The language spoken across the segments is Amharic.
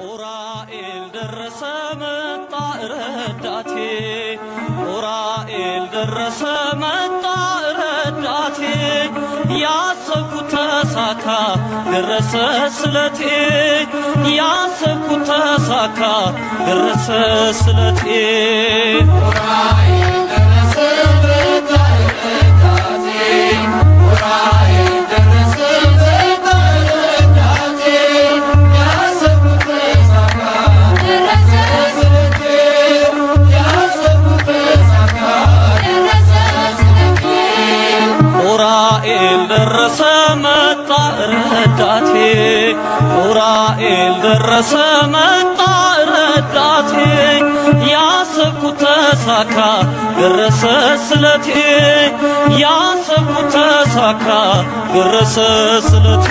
ኡራኤል ደረሰ መጣ ረዳቴ ኡራኤል ደረሰ መጣ ረዳቴ ያሰብኩት ተሳካ ደረሰ ስለቴ ያሰብኩት ተሳካ ደረሰ ስለቴ ኡራኤል ደረሰ መጣ ረዳቴ ኡራኤል ደረሰ መጣ ረዳቴ ያሰብኩት ተሳካ ደረሰ ስለቴ ያሰብኩት ተሳካ ደረሰ ስለቴ ኡራኤል ደረሰ መጣ ረዳቴ ኡራኤል ደረሰ መጣ ረዳቴ ያሰብኩት ተሳካ ደረሰ ስለቴ ያሰብኩት ተሳካ ደረሰ ስለቴ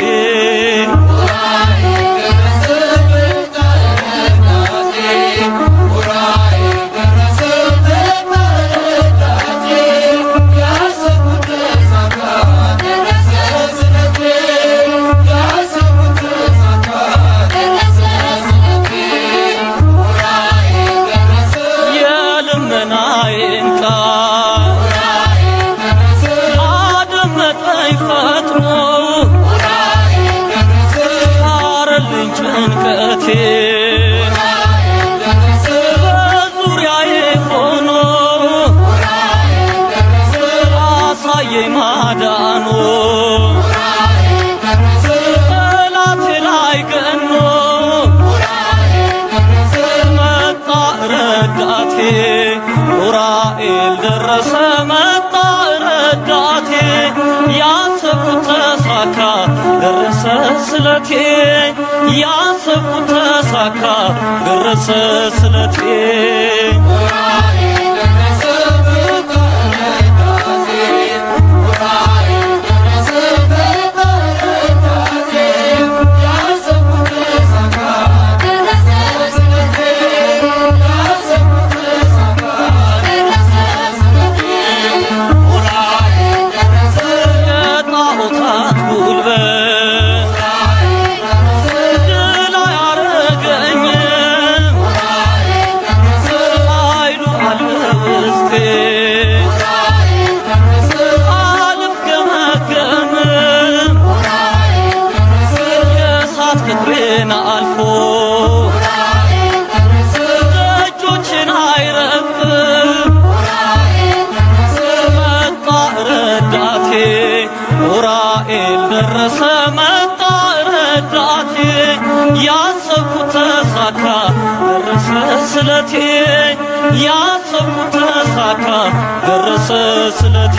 ኡራኤል ደረሰ መጣ ረዳቴ ኡራኤል ደረሰ መጣ ረዳቴ ያሰብኩት ተሳካ ደረሰ ስለቴ ያሰብኩት ተሳካ ደረሰ ስለቴ ኡራኤል ደረሰ የልመናዬን ቃል ኡራኤል ደረሰ አደመጠኝ ፈጥኖ ኡራኤል ደረሰ አረልኝ ጭንቀቴ ኡራኤል ደረሰ በዙሪያዬ ሆኖ ኡራኤል ደረሰ አሳየኝ ማዳኑ ኡራኤል ደረሰ ጠላቴ ላይ ገኖ ኡራኤል ደረሰ መጣ ረዳቴ ኡራኤል ደረሰ መጣ ረዳቴ ያሰብኩት ተሳካ ደረሰ ስለቴ ያሰብኩት ተሳካ ደረሰ ስለቴ ኡራኤል ደረሰ መጣ ረዳቴ ኡራኤል ደረሰ መጣ ረዳቴ ያሰብኩት ተሳካ ደረሰ ስለቴ ያሰብኩት ተሳካ ደረሰ ስለቴ ኡራኤል ደረሰ የጣዖታት ጉልበት ኡራኤል ደረሰ ድል አያረገኝም ኡራኤል ደረሰ ኃይሉ አለ ውስጤ ኡራኤል ደረሰ አልፍገመገምም ኡራኤል ደረሰ የእሳት ቅጥሬን አልፎ ኡራኤል ደረሰ ደጆችን አይረግጥም ኡራኤል ደረሰ መጣ ረዳቴ ኡራኤል ደረሰ መጣ ረዳቴ ያሰብኩት ተሳካ ደረሰ ስለቴ ያሰብኩት ተሳካ ደረሰ ስለቴ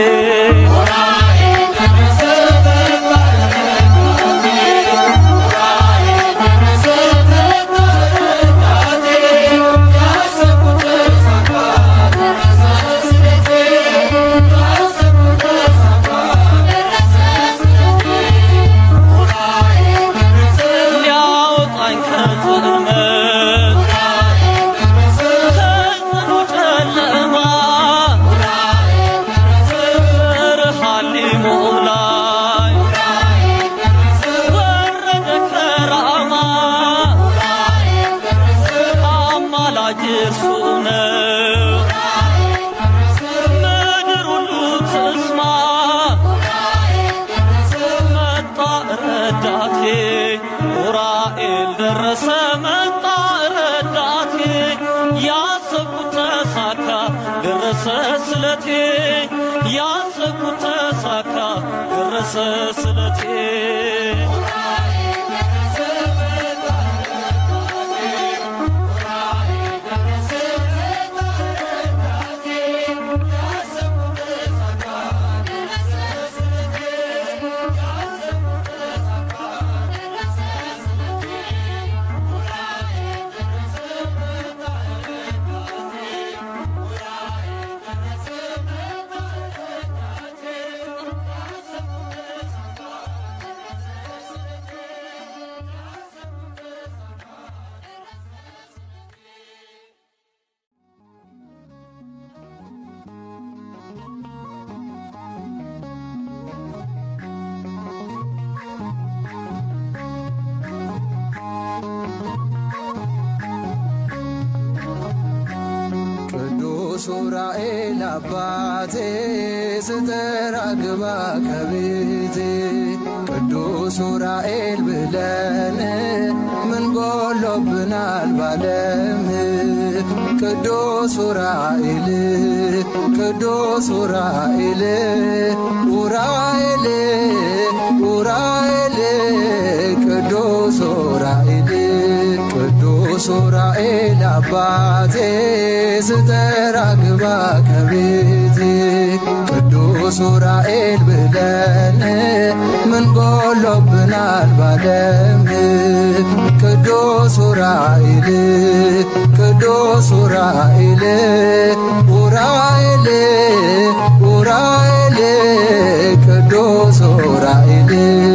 ኡራኤል ደረሰ መጣ ረዳቴ ኡራኤል ደረሰ መጣ ረዳቴ ያሰብኩት ተሳካ ደረሰ ስለቴ ያሰብኩት ተሳካ ደረሰ ስለቴ ኡራኤል ደረሰ ሊያወጣኝ ከጽልመት ኡራኤል ደረሰ ከጽኑ ጨለማ ኡራኤል ደረሰ ብርሃን ሊሞላኝ ኡራኤል ደረሰ ወረደ ከራማ ኡራኤል ደረሰ አማላጅ እርሱ ነው ኡራኤል ደረሰ ምድር ሁሉ ትስማ ኡራኤል ደረሰ መጣ ረዳቴ ኡራኤል ደረሰ መጣ ረዳቴ ያሰብኩት ተሳካ ደረሰ ስለቴ ያሰብኩት ተሳካ ደረሰ ስለቴ ኡራኤል ደረሰ መጣ ረዳቴ ኡራኤል ደረሰ መጣ ረዳቴ ያሰብኩት ተሳካ ደረሰ ስለቴ ያሰብኩት ተሳካ ደረሰ ስለቴ ኡራኤል ደረሰ መጣ ረዳቴ ኡራኤል ደረሰ መጣ ረዳቴ ያሰብኩት ተሳካ ኡራኤል አባቴ ስተራ ግባ ከቤቴ ቅዱስ ኡራኤል ብለን ምን ጎሎብናል ባለም ቅዱስ ኡራኤል ቅዱስ ኡራኤል ኡራኤል ኡራኤል ቅዱስ ኡራኤል ቅዱስ ኡራኤል አባቴ ስተራ ግባ ከቤቴ ቅዱስ ኡራኤል ብለን ምን ጎሎብናል ባለም ቅዱስ ኡራኤል ቅዱስ ኡራኤል ኡራኤል ኡራኤል ቅዱስ ኡራኤል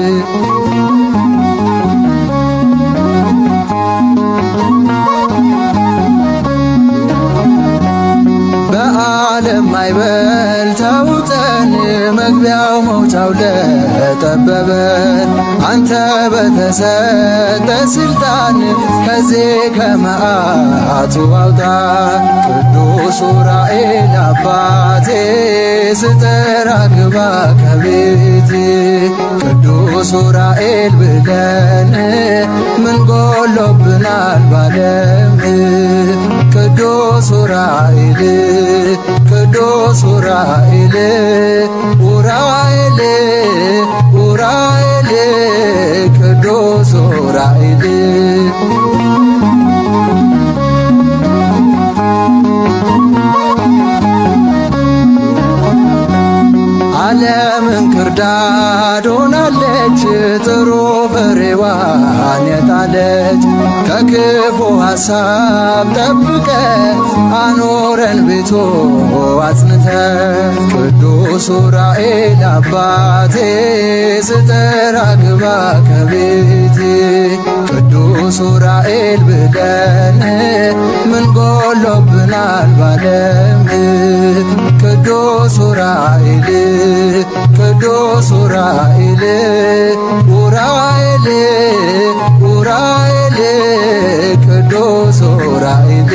በዓለም አይበል ተውጠን መግቢያው መውጫው ለጠበበን አንተ በተሰጠ ስልጣን ከዚህ ከመዓቱ አውጣ ቅዱስ ኡራኤል አባቴ ስተራ ግባ ከቤቴ ቅዱስ ኡራኤል ብለን ምን ጎሎብናል ባለም ቅዱስ ኡራኤል ቅዱስ ኡራኤል ኡራኤል ኡራኤል ቅዱስ ኡራኤል ዓለምን ክርዳድ ሆናለች ጥሩ ፍሬዋን የጣለች ከክፉ ሐሳብ ጠብቀ አኖረን ቤቶ አጽንተ ቅዱስ ኡራኤል አባቴ ስተራ ግባ ከቤቴ ቅዱስ ኡራኤል ብለን ምን ጎሎብናል ባለም ቅዱስ ኡራኤል ቅዱስ ኡራኤል ኡራኤል ኡራኤል ቅዱስ ኡራኤል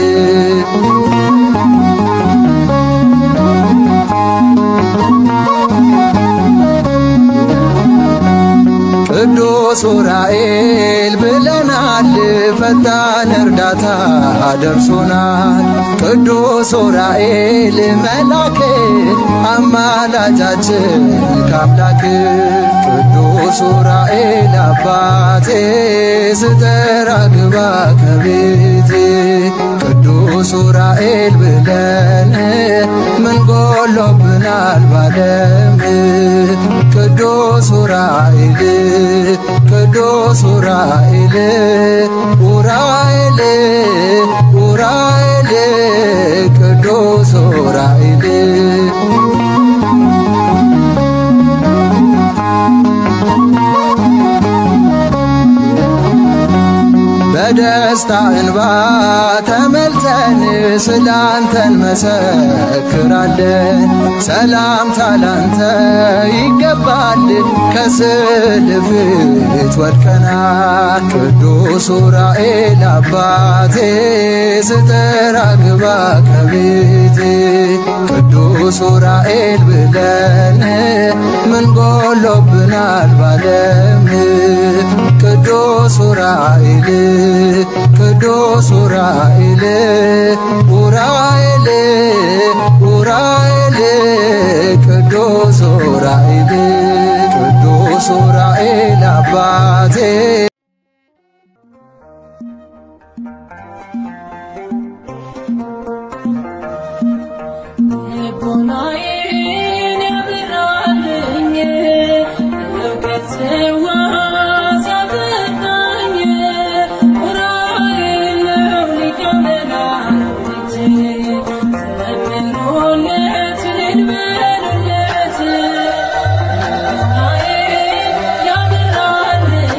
ቅዱስ ኡራኤል ብለናል ፈጣን እርዳታ ደርሶናል ቅዱስ ኡራኤል መላክ አማላጃችን ካምላክ ቅዱስ ኡራኤል አባቴ ስተራ ግባ ከቤቴ ቅዱስ ኡራኤል ብለን ምን ጎሎብናል ባለም ቅዱስ ኡራኤል ቅዱስ ኡራኤል ኡራኤል ኡራኤል ቅዱስ ኡራኤል በደስታ እንባ ተመልተን ስላንተን መሰክራለን ሰላምታ ላንተ ይገባል ከስዕል ፊት ወድቀናል ቅዱስ ኡራኤል አባቴ ስተራ ግባ ከቤቴ ቅዱስ ኡራኤል ብለን ምን ጎሎብናል ባለም ቅዱስ ኡራኤል ቅዱስ ኡራኤል ኡራኤል ኡራኤል ቅዱስ ኡራኤል ቅዱስ ኡራኤል አባቴ Yeah.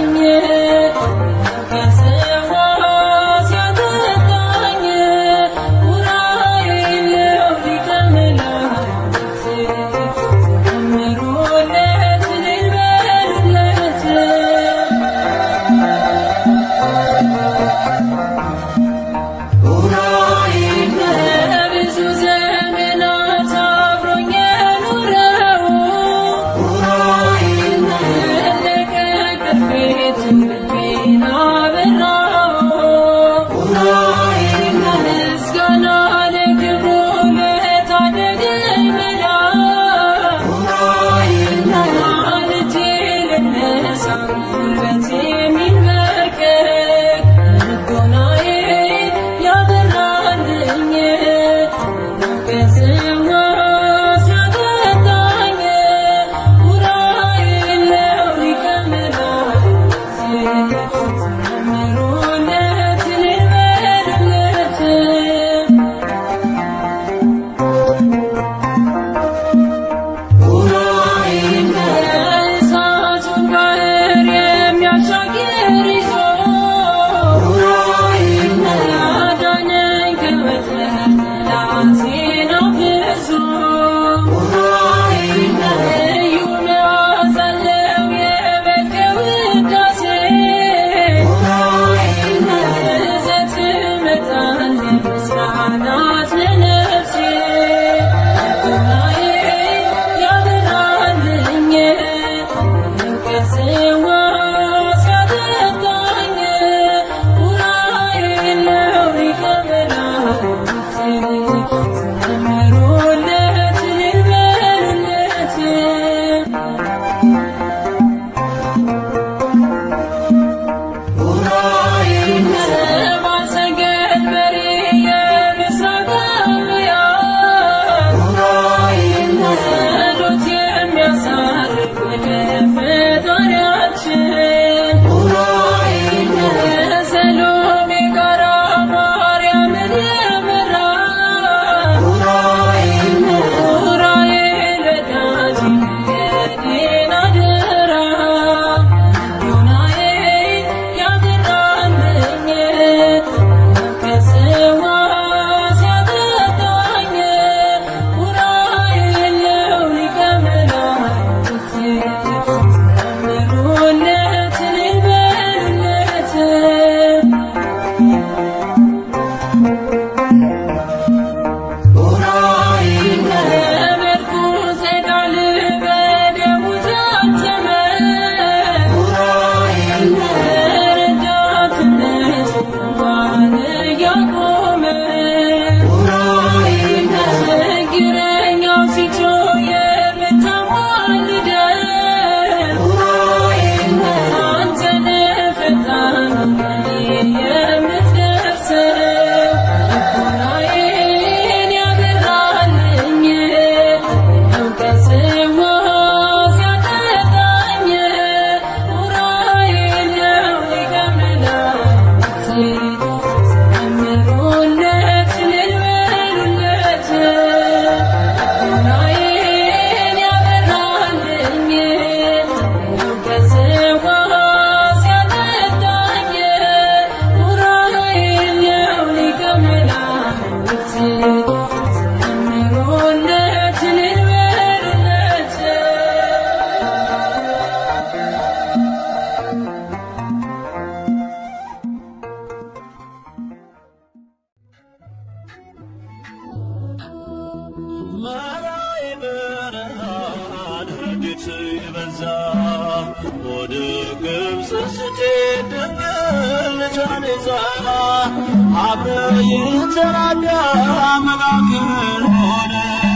ጃኔዛ አብረ የተራዳ መላክን ሆነ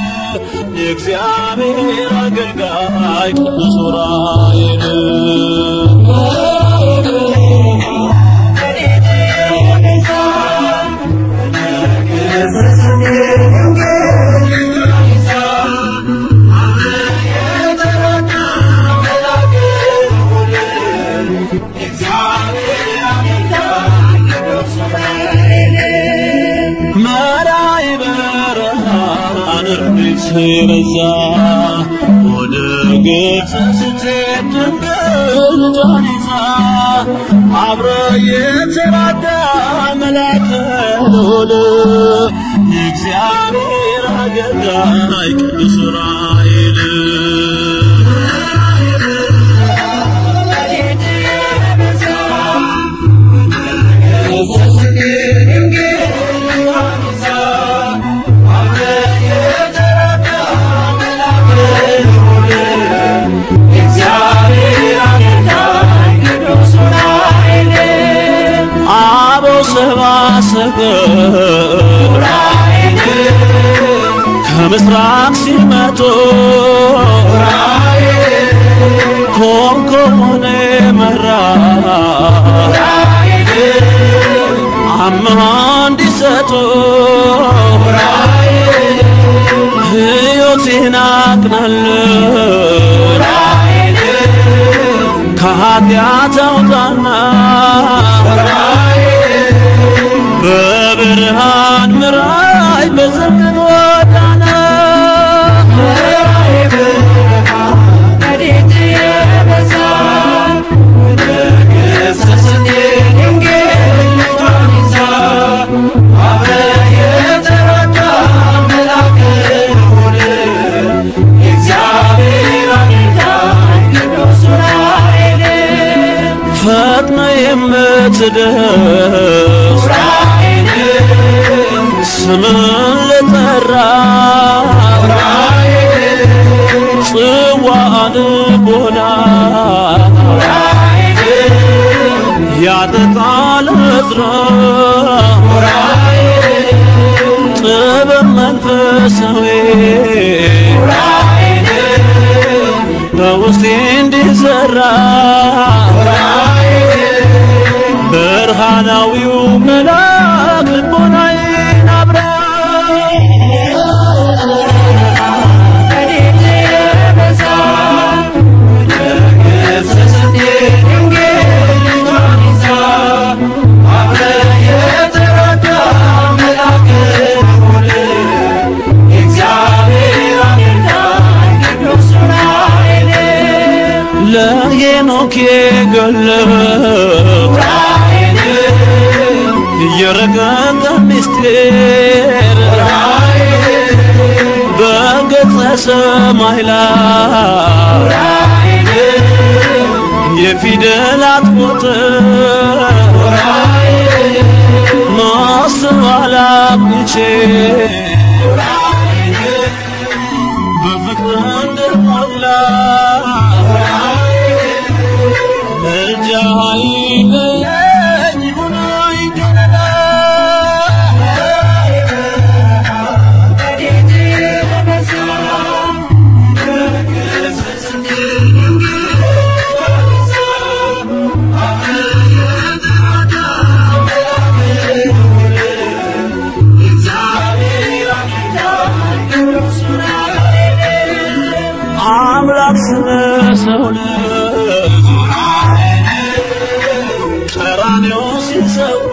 የእግዚአብሔር አገልጋይ ቅዱስ ዑራኤል ሲበዛ ወደ ግብፅ ስትሄድ ጃኔዛ አብረ የተራዳ መልአከ ልዑል የእግዚአብሔር አገልጋይ ቅዱስ ዑራኤል ዑራኤል ከምስራቅ ሲመጡ ዑራኤል ኮንኮኔ መራ ዑራኤል አምሃ እንዲሰጡ ዑራኤል ሕይወቴን አቅናለሁ ዑራኤል ከኃጢአት አውጣና በብርሃን ምራይ በጽድቅ ጎዳና ረድኤት የበዛ ወደ ግብፅ ስትሄድ ድንግል ልጇን ይዛ አብረ የተራዳ መልአከ ልዑል የእግዚአብሔር አገልጋይ ቅዱስ ዑራኤል ፈጥነ የምትደርስ ስምን ለጠራ ዑራኤል ጽዋን ቦና ዑራኤል ያጠጣል ዕዝራ ዑራኤል ጥበብ መንፈሳዊ ዑራኤል በውስጤ እንዲዘራ ዑራኤል ብርሃናዊው መልአክ ልቦናዬን አብራ ረድኤት የበዛ ወደ ግብፅ ስትሄድ ድንግል ልጇን ይዛ አብረ የተራዳ መልአከ ልዑል የእግዚአብሔር አገልጋይ ቅዱስ ዑራኤል ለሄኖክ የገለጠ የረቀቀ ምስጢር ዑራኤል በገጸ ሰማይ ላይ ዑራኤል የፊደላት ቁጥር ዑራኤል ማሰብ አላቅቼ ዑራኤል በፍቅር እንደሞላ ዑራኤል ምልጃህ አይለየኝ ሆኖ ይገለል ረድኤት የበዛ ወደ ግብፅ ስትሄድ ድንግል ልጇን ይዛ አብረ የተራዳ መልአከ ልዑል የእግዚአብሔር አገልጋይ ቅዱስ ዑራኤል አምላክ ስለ ሰው ልጅ ዑራኤል ቀራንዮ ሲሰዋ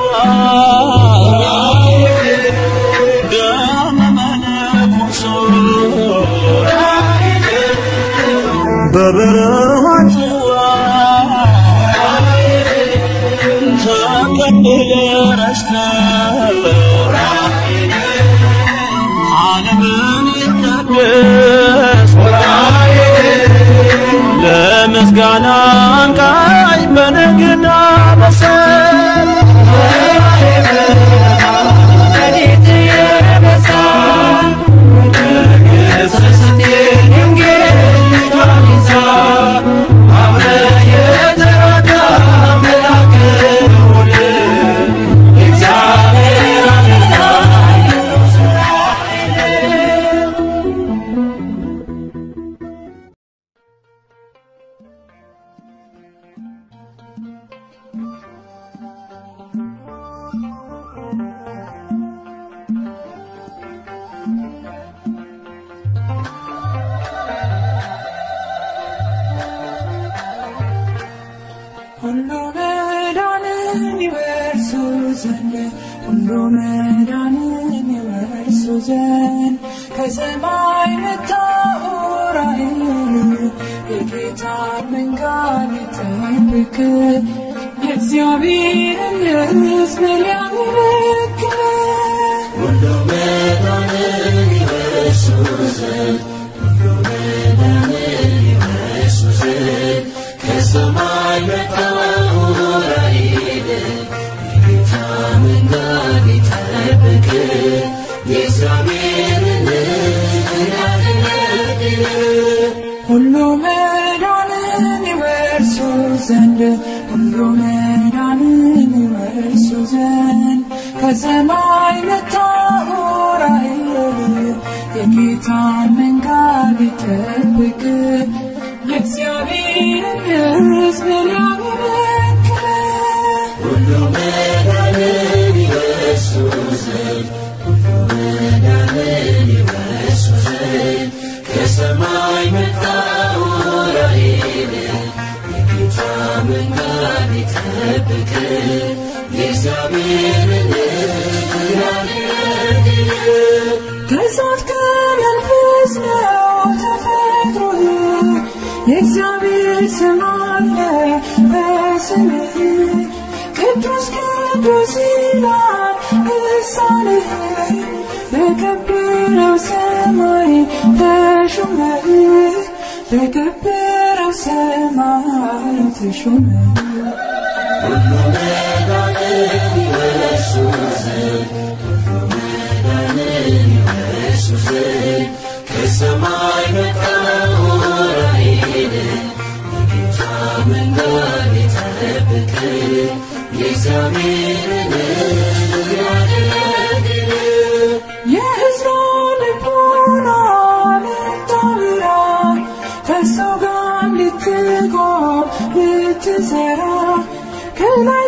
ዑራኤል ደመ መለኮት ዑራኤል በብርሃን ጽዋ ዑራኤል ተቀብለ ረስተህ ዑራኤል ዓለምን ይታደስ ዑራኤል ለምስጋና አንቃኝ በነግና በሰል ረድኤት የበዛ ወደ ግብፅ ስትሄድ ድንግል ልጇን ይዛ አብረ የተራዳ መልአከ ልዑል ሁሉ መዳንን ይወርሱ ዘንድ ሁሉ መዳንን ይወርሱ ዘንድ ከሰማይ መጣ ዑራኤል የጌታን መንገድ ሊጠብቅ የእግዚአብሔርን ሕዝብ ሊያገለግል ሁሉ መዳንን ይወርሱ ዘንድ ሁሉ መዳንን ይወርሱ ዘንድ ከሰማይ መጣ ዑራኤል የጌታን መንገድ ሊጠብቅ የእግዚአብሔርን ሕዝብ ሊያገለግል ሁሉ መዳንን ይወርሱ ዘንድ ሁሉ መዳንን ይወርሱ ዘንድ ከሰማይ መጣ ዑራኤል የጌታን መንገድ ሊጠብቅ የእግዚአብሔርን ሕዝብ ሊያገለግል ሁሉ መዳንን ይወርሱ ዘንድ ሁሉ መዳንን ይወርሱ ዘንድ ከሰማይ መጣ ዑራኤል የጌታን መንገድ ሊጠብቅ የእግዚአብሔርን ሕዝብ ሊያገለግል ከእሳት ከመንፈስ ነው ተፈጥሮህ የእግዚአብሔር ስም አለ በስምህ ቅዱስ ቅዱስ ይላል ልሳንህ በከበረው ሰማይ ተሾመህ በከበረው ሰማይ ተሾመህ ሁሉ መዳንን ይወርሱ ዘንድ ሁሉ መዳንን ይወርሱ ዘንድ ከሰማይ መጣ ዑራኤል የጌታን መንገድ ሊጠብቅ የእግዚአብሔርን ሕዝብ ሊያገለግል የሕዝቡን ልቦና ልታበራ ከእሱ ጋር ልትቆም ልትሠራ ከላይ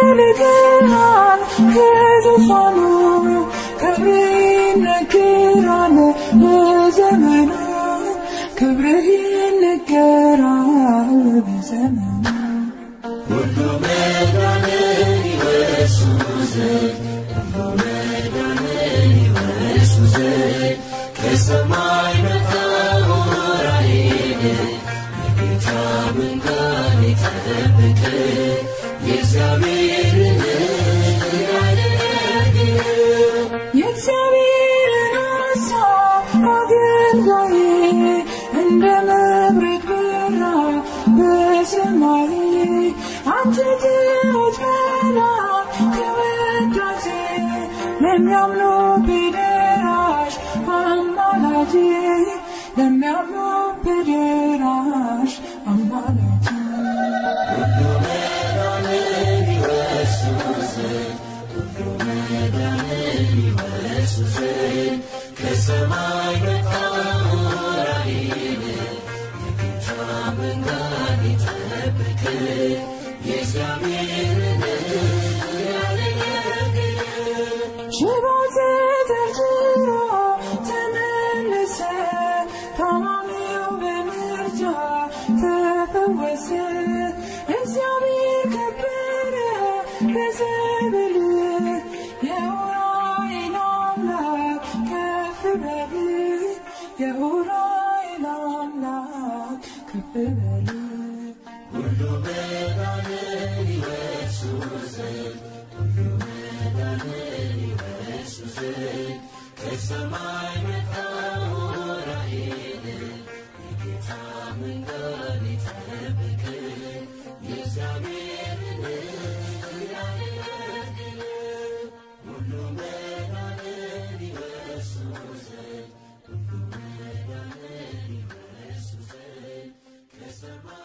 ተልከሃል ከዙፋኑ ክብርህ ይነገራል በዘመኑ ክብርህ ይነገራል በዘመኑ ሁሉ መዳንን ይወርሱ ዘንድ ሁሉ መዳንን ይወርሱ ዘንድ ከሰማይ መጣ ዑራኤል የጌታን መንገድ ሊጠብቅ የእግዚአብሔርን ሕዝብ ሊያገለግል የእግዚአብሔርን ሐሳብ አገልጋዬ እንደ መብረቅ በራ በሰማይ አንተ ትሑት መልአክ ተወዳጅ ለሚያምኑብህ ደራሽ አማላጅ ለሚያምኑብህ ደራሽ አማላጅ ሁሉ መዳንን ይወርሱ ዘንድ ሁሉ መዳንን ይወርሱ ዘንድ ከሰማይ መጣ ዑራኤል የጌታን መንገድ ሊጠብቅ የእግዚአብሔርን ሕዝብ ሊያገለግል ሽባው ተተርትሮ ተመለሰ ታማሚው በምርጃ ተፈወሰ እግዚአብሔር ከበረ በዘመን የዑራኤል አምላክ ከፍ በል የዑራኤል አምላክ ከፍ በል ሁሉ መዳንን ይወርሱ ዘንድ ሁሉ መዳንን ይወርሱ ዘንድ ከሰማይ መጣ ዑራኤል የጌታን መንገድ ሊጠብቅ የእግዚአብሔርን ሕዝብ ሊያገለግል ሁሉ መዳንን ይወርሱ ዘንድ ሁሉ መዳንን ይወርሱ ዘንድ ከሰማይ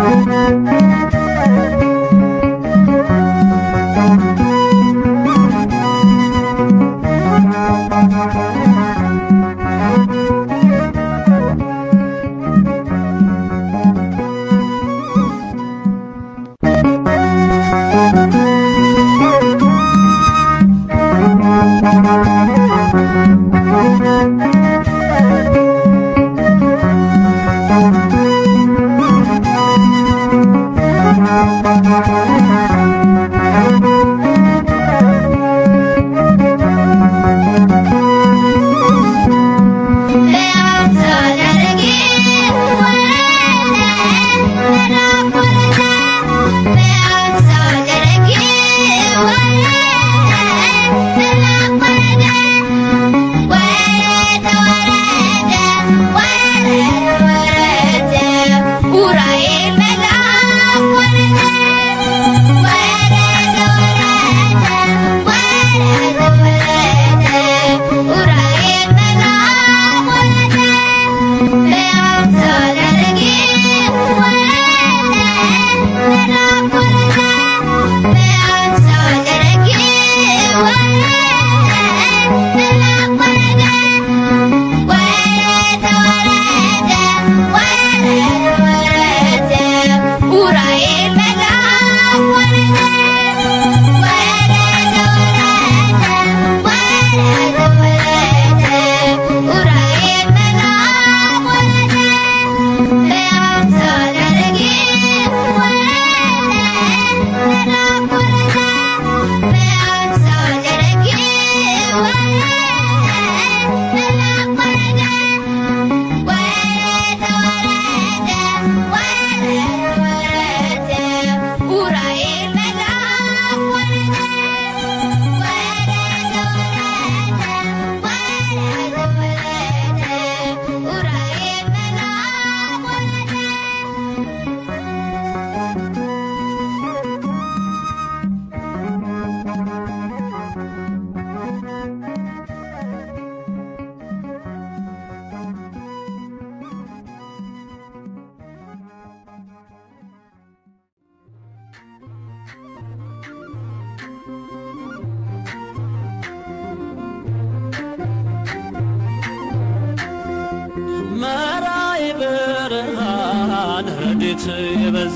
ረድኤት የበዛ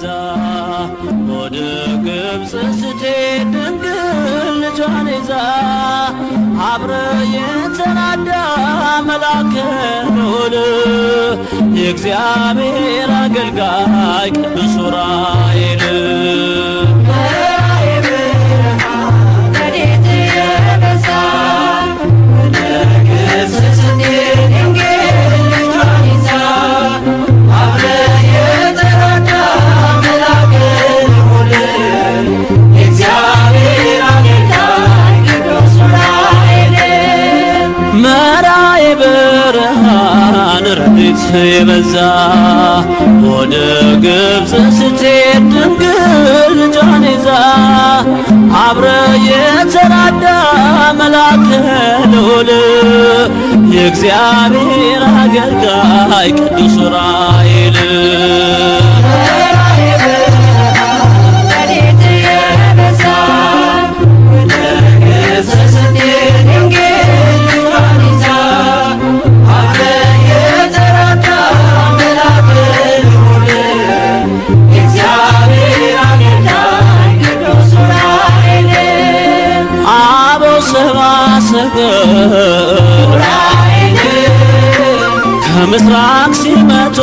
ወደ ግብጽ ስትሄድ ድንግል ልጇን ይዛ አብረ የተናዳ መልአከ ልዑል የእግዚአብሔር አገልጋይ ቅዱስ ዑራኤል ረድኤት የበዛ ወደ ግብጽ ስትሄድ ድንግል ልጇን ይዛ አብረ የተናዳ መልአከ ልዑል የእግዚአብሔር አገልጋይ ቅዱስ ዑራኤል መራዬ ብርሃን ረድኤት የበዛ ወደ ግብጽ ስትሄድ ድንግል ልጇን ይዛ አብረ የተናዳ መልአከ ልዑል የእግዚአብሔር አገልጋይ ቅዱስ ዑራኤል ከምስራቅ ሲመጡ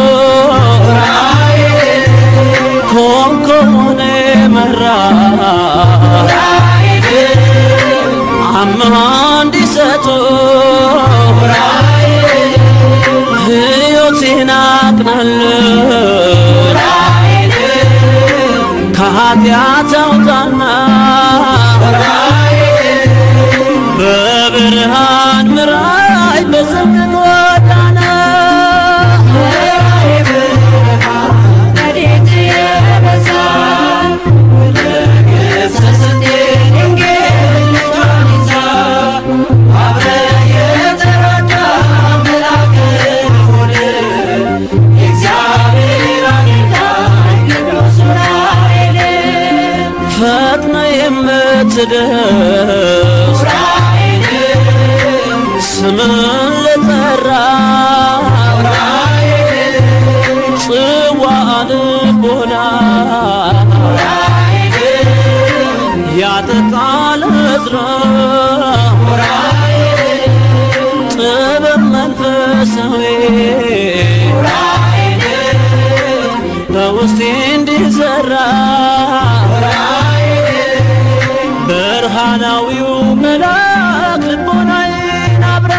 ኮምኮሙን መራ አምሃ እንዲሰጡ ሕይወቴን አቅናለሁ ከኃጢአት አውጣና በብርሃን ምራኝ በጽድቅ ጎዳና ረድኤት የበዛ ወደ ግብጽ ስትሄድ ድንግል ልጇን ይዛ አብረ የተናዳ መልአከ ልዑል የእግዚአብሔር አገልጋይ ትደርስ ስምን ለጠራ ጽዋ ልቦና ያጠጣል እዝራ ጥበብ መንፈሳዊ በውስጤ እንዲዘራ ብርሃናዊው መልአክ ልቦናዬን አብራ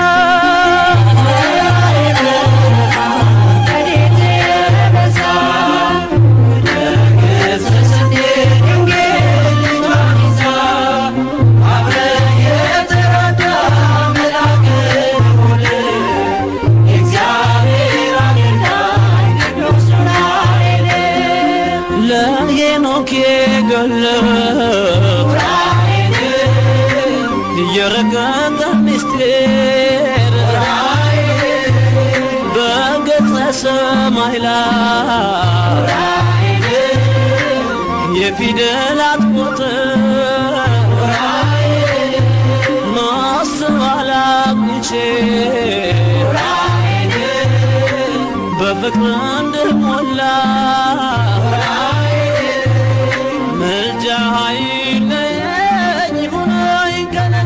የረቀቀ ምስጢር በገጸ ሰማይ ላይ የፊደላት ቁጥር ማስተዋል አቅቼ በፍቅር እንድሞላ ምልጃ አይለየኝ ሆነኝ ከለላ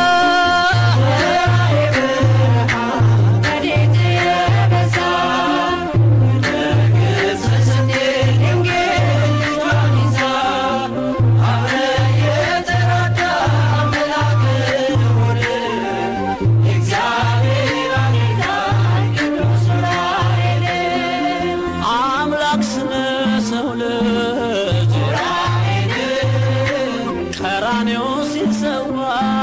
አምላክ ስለ ሰው ልጅ ቀራንዮ ሲሰዋ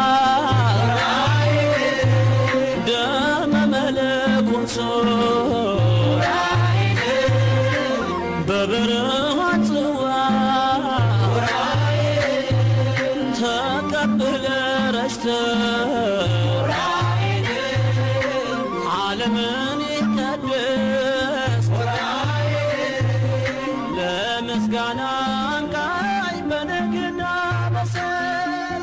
ደመ መለኮት በበረሃ ጽዋ ተቀብለ ረጭተህ ዓለምን ይቀድስ ለምስጋና አንቃኝ በነግና በሰል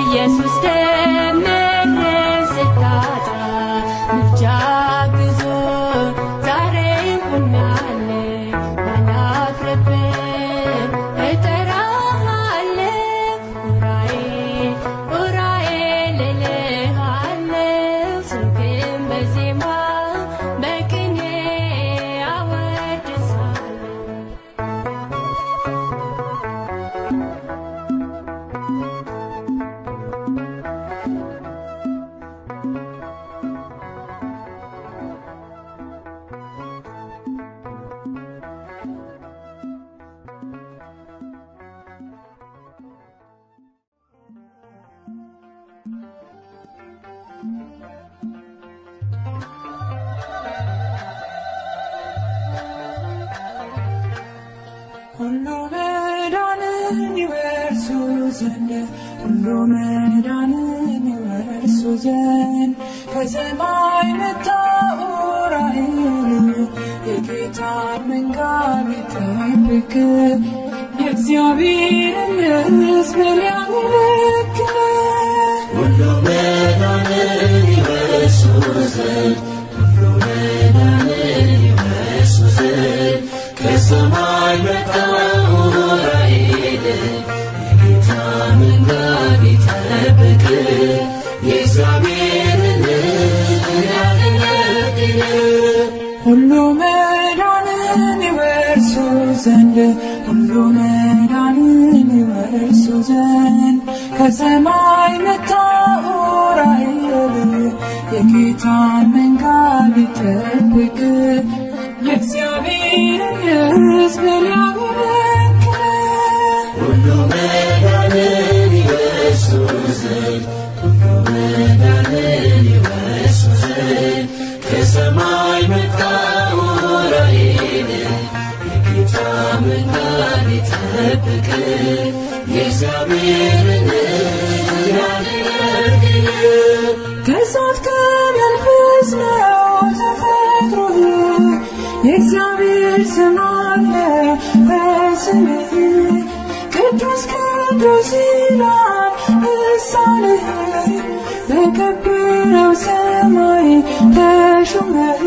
ኢየሱስ ደመረን ስታጣ ምልጃ ግዞ ዛሬ ቆሜያለሁ አላፍርብህ እጠራሃለሁ ኡራኤል እልሃለሁ ስምህን በዜማ በቅኔ አወድሳለሁ ሁሉ መዳንን ይወርሱ ዘንድ ሁሉ መዳንን ይወርሱ ዘንድ ከሰማይ መጣ ኡራኤል የጌታን መንጋን ሊጠብቅ የእግዚአብሔርን ሕዝብ ሊያገለግል ሁሉ መዳንን ይወርሱ ዘንድ ሁሉ መዳንን ይወርሱ ዘንድ ከሰማይ መጣ ኡራኤል የጌታን መንጋን ሊጠብቅ የእግዚአብሔርን ሕዝብ ሊያገለግል ሁሉ መዳንን ይወርሱ ዘንድ ሁሉ መዳንን ይወርሱ ዘንድ ከሰማይ መጣ ኡራኤል የጌታን መንጋን ሊጠብቅ የእግዚአብሔርን ሕዝብ ሊያገለግል ሁሉ መዳንን ይወርሱ ዘንድ ሁሉ መዳንን ይወርሱ ዘንድ ከሰማይ መጣ ኡራኤል የጌታን መንጋን ሊጠብቅ የእግዚአብሔርን ሕዝብ ሊያገለግል ከእሳት ከመንፈስ ነው ተፈጥሮህ የእግዚአብሔር ስም አለ በስምህ ቅዱስ ቅዱስ ይላል ልሳንህ በከበረው ሰማይ ተሾመህ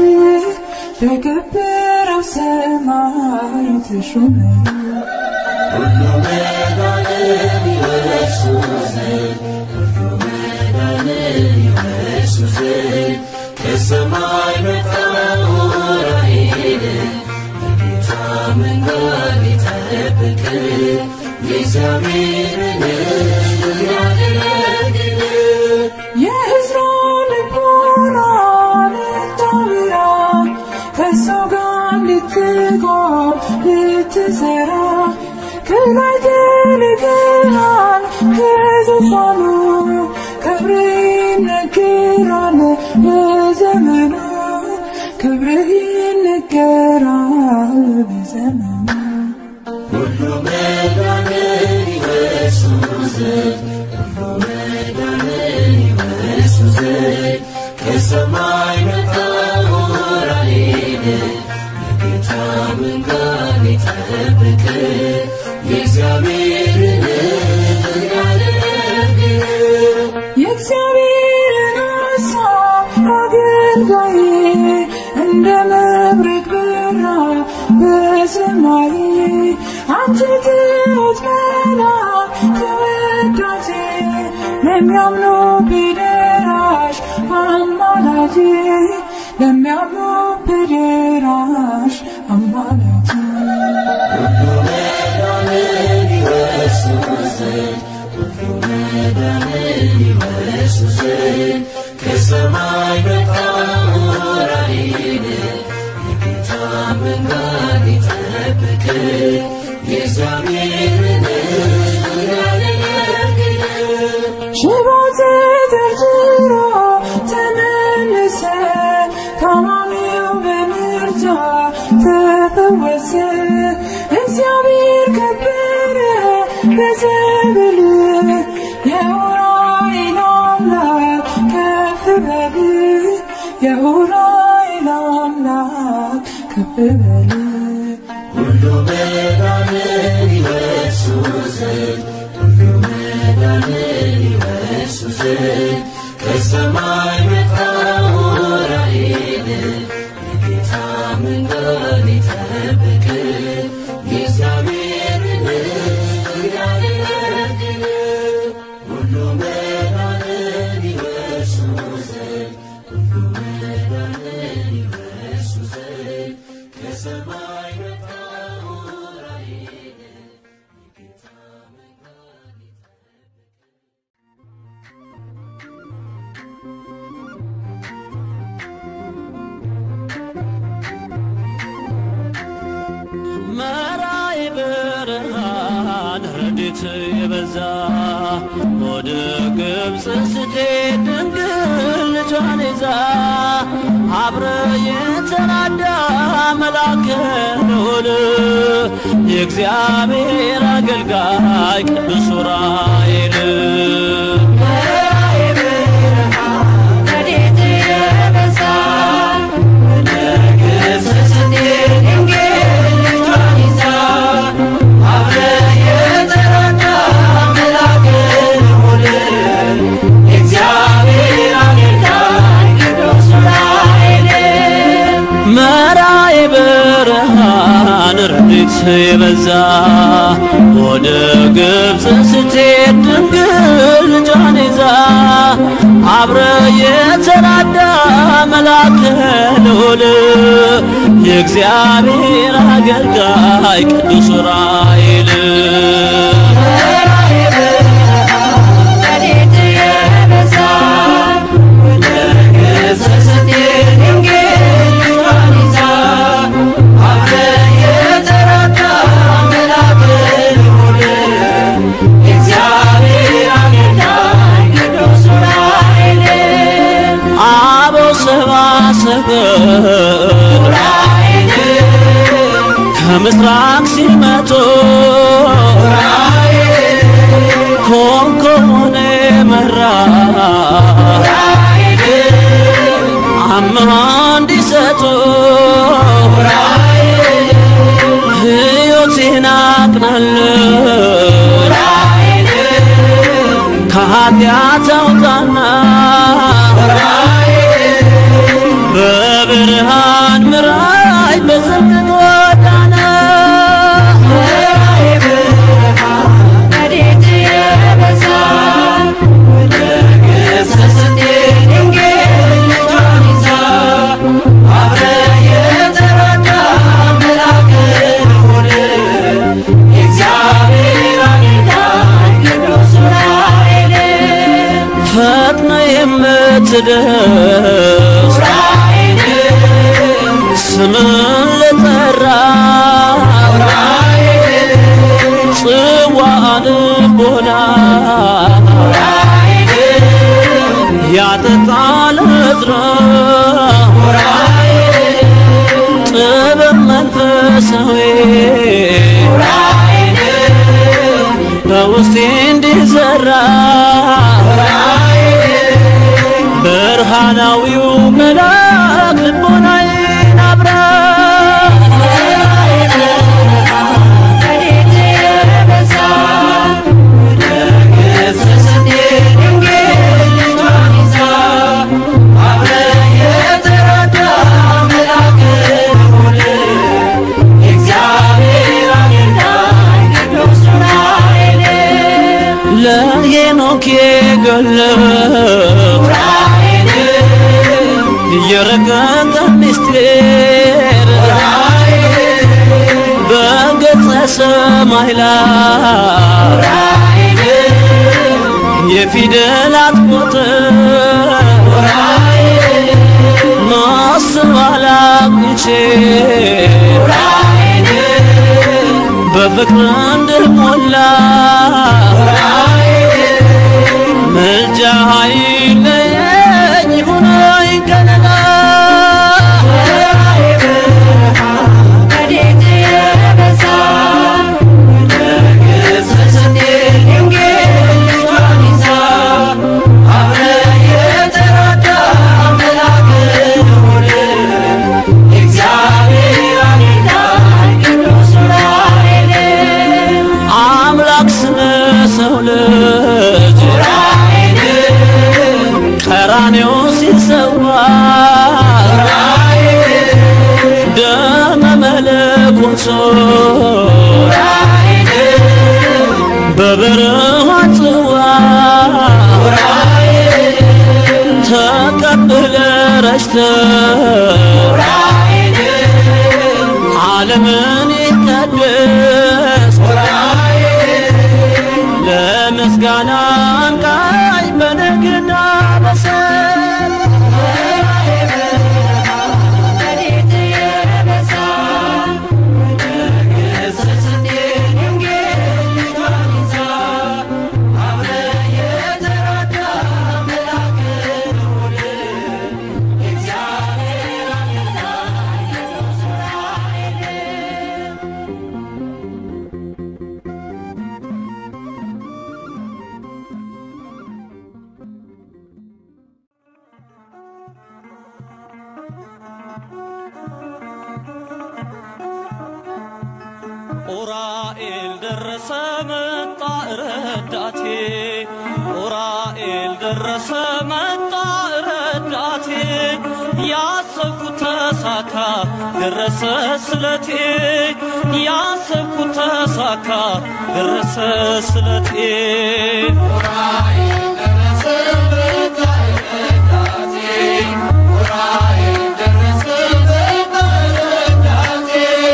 በከበረው ሰማይ ተሾመህ ሁሉ መዳንን ይወርሱ ዘንድ ሁሉ መዳንን ይወርሱ ዘንድ ከሰማይ መጣ ኡራኤል የጌታን መንጋን ሊጠብቅ የእግዚአብሔርን ሕዝብ ሊያገለግል የእስራኤል ልቦና ልታበራ ከሰው ጋር ልትቆም ልትሠራ ከላይ ተልከሃል ከዙፋኑ ክብርህ ይነገራል በዘመኑ ክብርህ ይነገራል በዘመኑ ሁሉ መዳንን ይወርሱ ዘንድ ሁሉ መዳንን ይወርሱ ዘንድ ከሰማይ መጣ ኡራኤል የጌታን መንጋን ሊጠብቅ የእግዚአብሔርን ሕዝብ ሊያገለግል የእግዚአብሔርን ሐሳብ አገልጋዬ እንደ መብረቅ በራ በሰማይ አንተ ትሑት መልአክ ተወዳጄ ለሚያምኑብህ ደራሽ አማላጄ ለሚያምኑብህ ደራሽ አማላጄ ሁሉ መዳንን ይወርሱ ዘንድ ሁሉ መዳንን ይወርሱ ዘንድ ከሰማይ መጣ ኡራኤል የጌታን መንጋን ሊጠብቅ የእግዚአብሔርን ሕዝብ ሊያገለግል ሽባው ተተርትሮ ተመለሰ ታማሚው በምርጃ ተፈወሰ እግዚአብሔር ከበረ በዘብል የኡራኤል አምላክ ከፍ በል የኡራኤል አምላክ ከፍ በል ሁሉ መዳንን ይወርሱ ዘንድ ሁሉ መዳንን ይወርሱ ዘንድ ከሰማይ መጣው ራእይን የጌታ መንገድ ይጠብቅ የእግዚአብሔርን ያደርግን ሁሉ መዳንን ይወርሱ ዘንድ ሁሉ መዳንን ይወርሱ ዘንድ ከሰማይ መጣው ራእይን የጌታ መንገድ መራይ ብርሃን ረድኤት የበዛ ወደ ግብፅ ስትሄድ ድንግል ልጇን ይዛ አብረ የተናዳ መልአከ ልዑል የእግዚአብሔር አገልጋይ ቅዱስ ዑራኤል መራይ ብርሃን ረድኤት የበዛ ወደ ግብፅ ስትሄድ ድንግል ልጇን ይዛ አብረ የተናዳ መልአከ ልዑል የእግዚአብሔር አገልጋይ ቅዱስ ዑራኤል ከምስራቅ ሲመጡ ኮንኮኔ መራ አምሃ እንዲሰጡ ሕይወቴን አቅናለሁ ከኃጢአት አውጣና በብርሃን ምራይ በጽድቅ ጎዳና ፈጥነ የምትደርስ ስምን ለጠራ ጽዋ ልቦና ያጠጣል ዕዝራ ጥበብ መንፈሳዊ በውስጤ እንዲዘራ ብርሃናዊው መልአክ ልቦናዬን አብራ ለሄኖክ የገለጠው የረቀቀ ምስጢር በገጸ ሰማይ ላይ የፊደላት ቁጥር ማሰብ አላቅቼ በፍቅር እንድሞላ ምልጃ አይለየኝ ሁነኝ ከለላ አምላክ ስለ ቀራንዮ ሲሰዋ ደመ መለኮቱ በበረሃ ጽዋ ተቀብለ ረሽተ ዓለምን ይቀድስ ለምስጋና አንቃኝ በነግና በሰል ኡራኤል ደረሰ መጣ ረዳቴ ኡራኤል ደረሰ መጣ ረዳቴ ያሰብኩት ተሳካ ደረሰ ስለቴ ያሰብኩት ተሳካ ደረሰ ስለቴ ኡራኤል ደረሰ መጣ ረዳቴ ኡራኤል ደረሰ መጣ ረዳቴ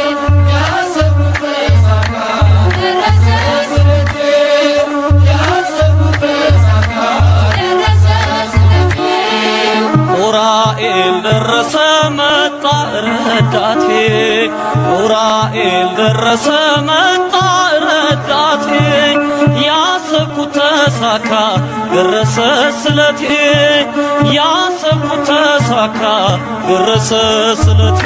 ኡራኤል ደረሰ መጣ ረዳቴ ኡራኤል ደረሰ መጣ ረዳቴ ያሰብኩት ተሳካ ደረሰ ስለቴ ያሰብኩት ተሳካ ደረሰ ስለቴ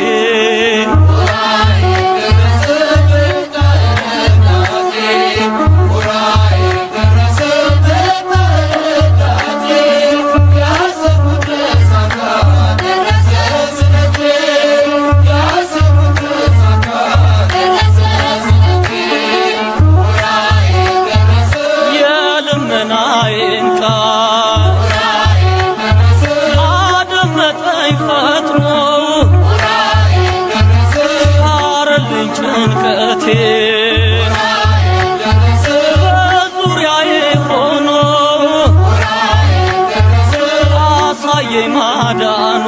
በዙሪያዬ ሆኖ አሳየኝ ማዳኑ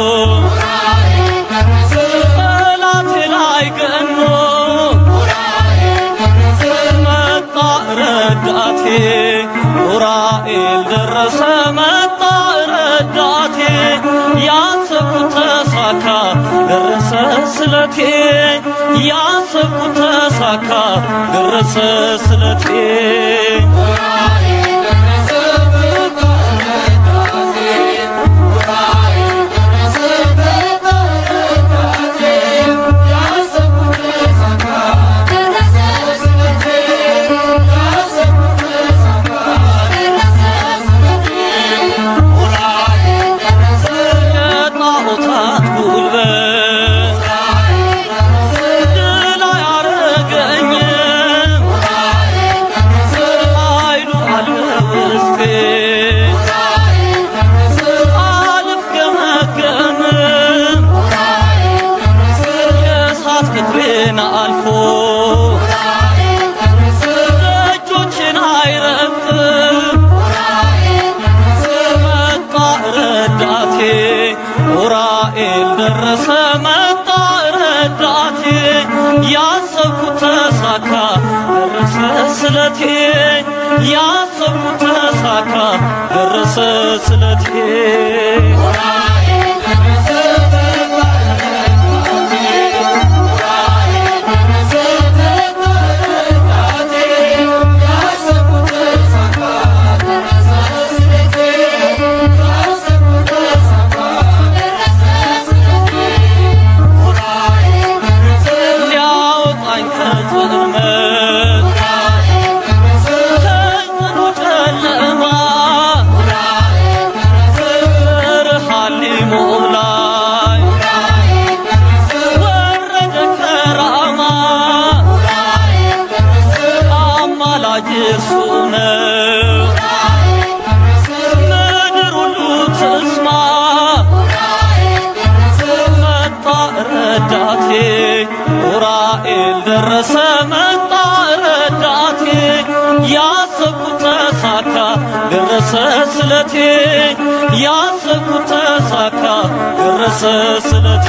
ጠላቴ ላይ ገኖ መጣ ረዳቴ ኡራኤል ደረሰ መጣ ረዳቴ ያሰብኩት ተሳካ ደረሰ ስለቴ ያሰብኩት ተሳካ ደረሰ ስለቴ ኡራኤል ደረሰ መጣ ረዳቴ ኡራኤል ደረሰ መጣ ረዳቴ ያሰብኩት ተሳካ ደረሰ ስለቴ ያሰብኩት ተሳካ ደረሰ ስለቴ ኡራኤል ደረሰ የጣዖታት ጉልበት አልፎ እጆችን አይረግጥም መጣ ረዳቴ ኡራኤል ደረሰ መጣ ረዳቴ ያሰብኩት ተሳካ ደረሰ ስለቴ ያሰብኩት ተሳካ ደረሰ ስለቴ ስለቴ ያሰብኩት ተሳካ ደረሰ ስለቴ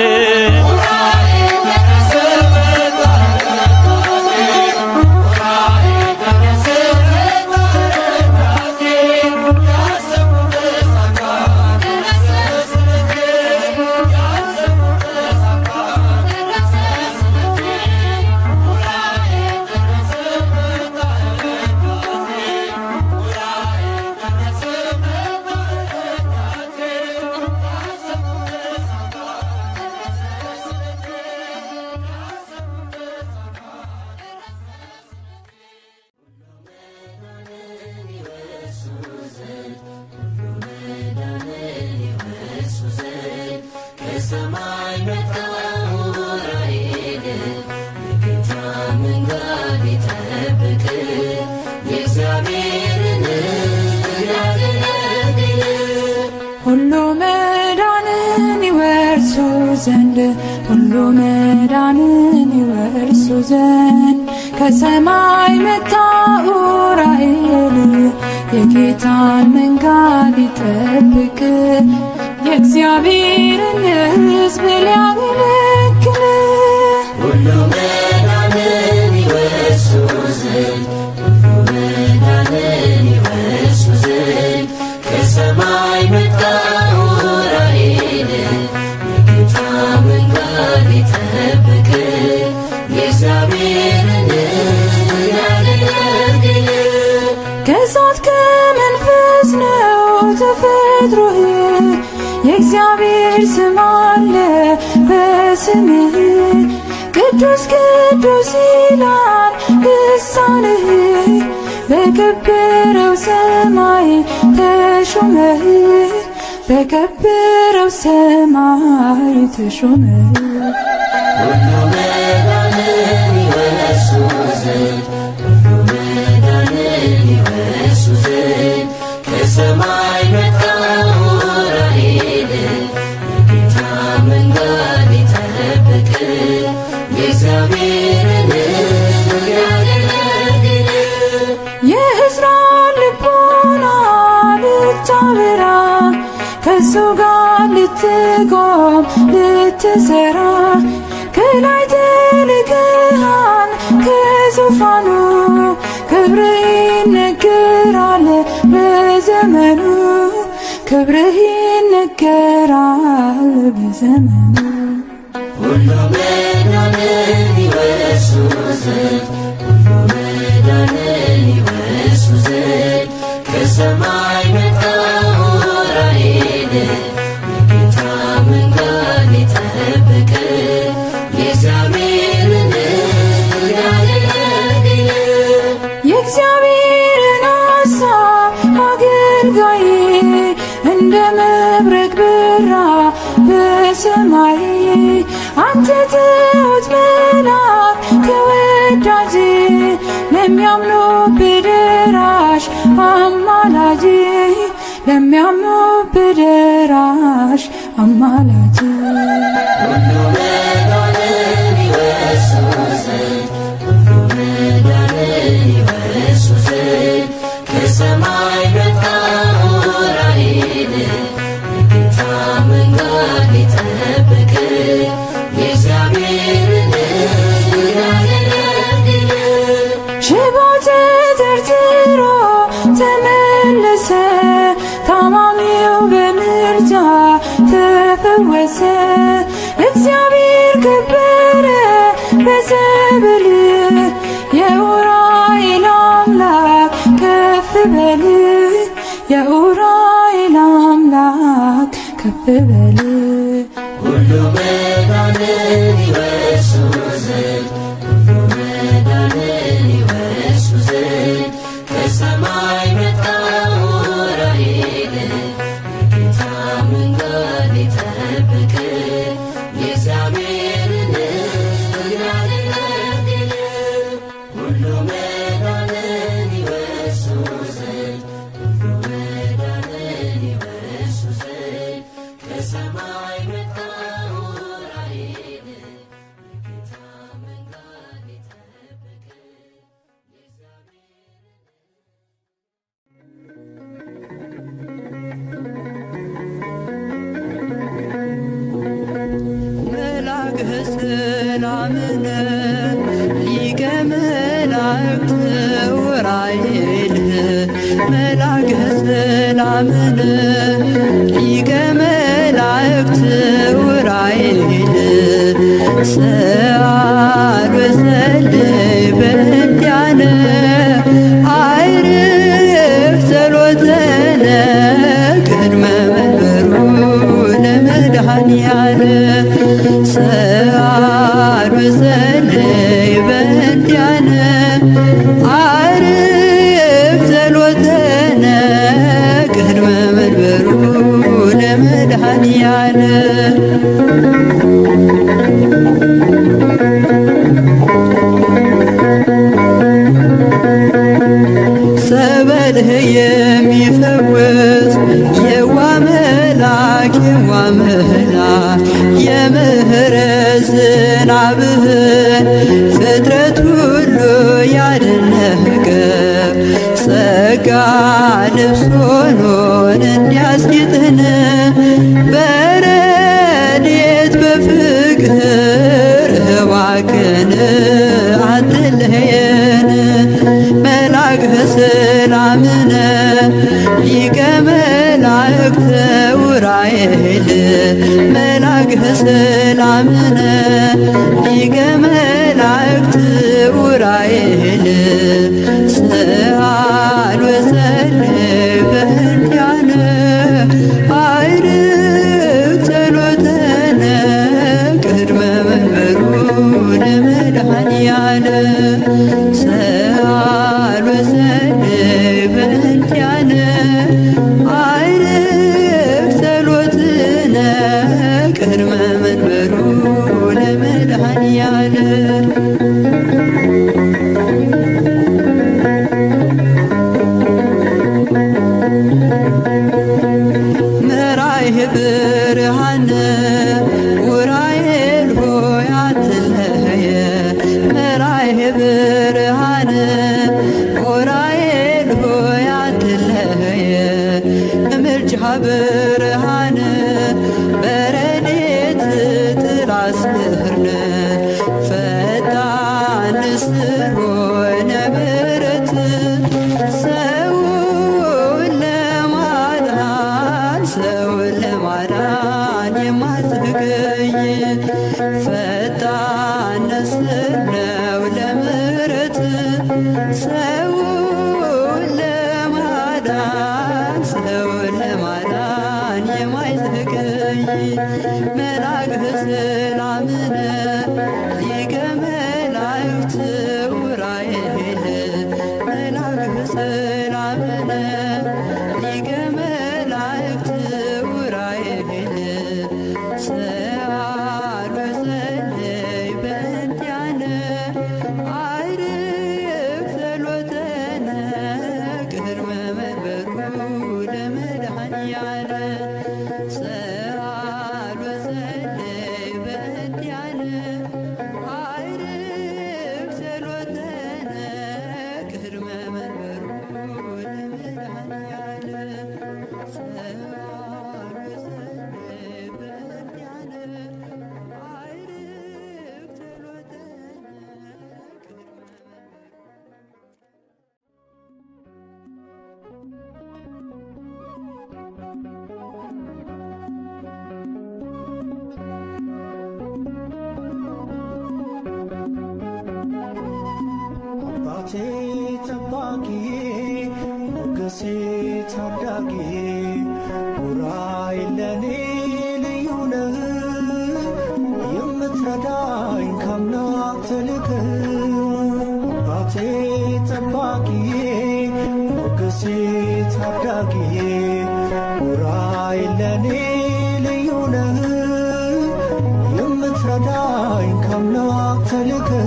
ሁሉ መዳንን ይወርሱ ዘንድ ሁሉ መዳንን ይወርሱ ዘንድ ከሰማይ መጣ ኡራኤል የጌታን መንገድ ሊጠብቅ የእግዚአብሔርን ሕዝብ ሊያገለግል ሁሉ መዳንን ይወርሱ ዘንድ ሁሉ መዳንን ይወርሱ ዘንድ ከሰማይ መጣ ኡራኤል የጌታ መንገድ ሊጠብቅ የእግዚአብሔርን ሕዝብ ሊያገለግል ከእሳት ከመንፈስ ነው ተፈጥሮህ የእግዚአብሔር ስም አለ በስምህ ቅዱስ ቅዱስ ይላል ልሳንህ በከበረው ሰማይ ተሾመህ በከበረው ሰማይ ተሾመህ ሁሉ መዳንን ይወርሱ ዘንድ ሁሉ መዳንን ይወርሱ ዘንድ ከሰማይ መጣ ኡራኤል የጌታ መንገድ ሊጠብቅ የእግዚአብሔርን ሕዝብ ሊያገለግል የእስራኤል ልቦና ልታበራ ከእሱ ጋር ልትቆም ልትሰራ ከላይ ተልከሃል ከዙፋኑ ክብርህ ይነገራል በዘመኑ ክብርህ ይነገራል በዘመኑ ሁሉ መዳንን ይወርሱ ዘንድ ሁሉ መዳንን ይወርሱ ዘንድ ከሰማይ መጣ ኡራኤል የጌታ መንገድ ሊጠብቅ የእግዚአብሔርን ሕዝብ ሊያገለግል የእግዚአብሔርን ሐሳብ አገልጋይ እንደ መብረቅ በራ በሰማይ አንተ ትሑት መልአክ ተወዳጅ ለሚያምኑብህ ደራሽ አማላጅ ለሚያምኑብህ ደራሽ አማላጅ ሁሉ መዳንን ይወርሱ ዘንድ ሁሉ መዳንን ይወርሱ ዘንድ ከሰማይ መጣ ኡራኤል የጌታ መንገድ ሊጠብቅ የእግዚአብሔርን ሕዝብ ሊያገለግል ሽባው ተተርትሮ ተመለሰ ታማሚው በምልጃ ተፈወሰ እግዚአብሔር ከበረ በዘብል የኡራኤል አምላክ ከፍ በል የኡራኤል አምላክ ከፍ በል ሁሉ መዳንን ይወርሱ ዘንድ ሁሉ መዳንን ይወርሱ ዘንድ ከሰማይ መጣ ኡራኤል የጌታ መንገድ ሊጠብቅ የእግዚአብሔርን ሕዝብ ሊያገለግል ሁሉ መዳንን ይወርሱ ዘንድ ሁሉ መዳንን ይወርሱ ዘንድ ከሰማይ መጣ ሰላምን ሊቀ መላእክት ዑራኤል መላከ ሰላምን ሊቀ መላእክት ዑራኤል ሰአል ወሰልይ በእንቲአነ አይርግ ጸሎተነ ቅድመ መንበሩ ለመድኃኒዓለም ሰአል ወሰልይ በእንቲአነ አይርግ ጸሎተነ ቅድመ መንበሩ ለመድኃኒዓለም ጸበልህ የሚፈውስ የዋ መላክ የምህረት ዝናብህን ፍጥረት ሁሉ ያደነቀ ጸጋ ልብስ ሆኖን እንዲያስጌጥህን በረድኤት በፍቅር እባክህን አትለየን መላከ ሰላምን ሊቀ መላእክት ዑራኤል መላከ ሰላምን ሊቀ መላእክት ዑራኤል ሰአል ወሰልይ በእንቲአነ አይርግ ጸሎተነ ቅድመ መንበሩ ለመድኃኒዓለም ሰአል ወሰልይ በእንቲአነ አይርግ ጸሎትነ ቅድመ መንበሩ ለመድኃኒዓለም መራይህ ብርሃን ዑራኤል ሆይ አትለየ መራይህ ብርሃን ዑራኤል ሆይ አትለየ ምልጃህ ብርሃን በረድኤት ጥላ ስርነ ፈጣን ንስር ሆነ ምሕረት ሰውን ለማዳን የማትገኝ ፈጣን ንስር ነው ለምሕረት ሰውን ለማዳን የማይዘገይ መላከ ሰላምን ሊቀ መላእክት ዑራኤል መላከ ሰላምን ሊቀ መላእክት ዑራኤል ሰአል ወሰልይ በእንቲአነ አይርግ ጸሎተነ ቅድመ መንበሩ ለመድኃኒዓለም ሰአል ወሰልይ በእንቲአነ አይርግ ጸሎተነ ቅድመ መንበሩ ለመድኃኒዓለም ሰአል ወሰልይ በእንቲአነ አይርግ ጸሎተነ ቅድመ አባቴ ጠባቂ ሞገሴ ታዳጊ ዑራኤል ለኔ ልዩ ነህ የምትረዳኝ ከአምላክ ተልከህ አባቴ ጠባቂ ሞገሴ ታዳጊ ዑራኤል ለኔ ልዩ ነህ የምትረዳኝ ከአምላክ ተልከህ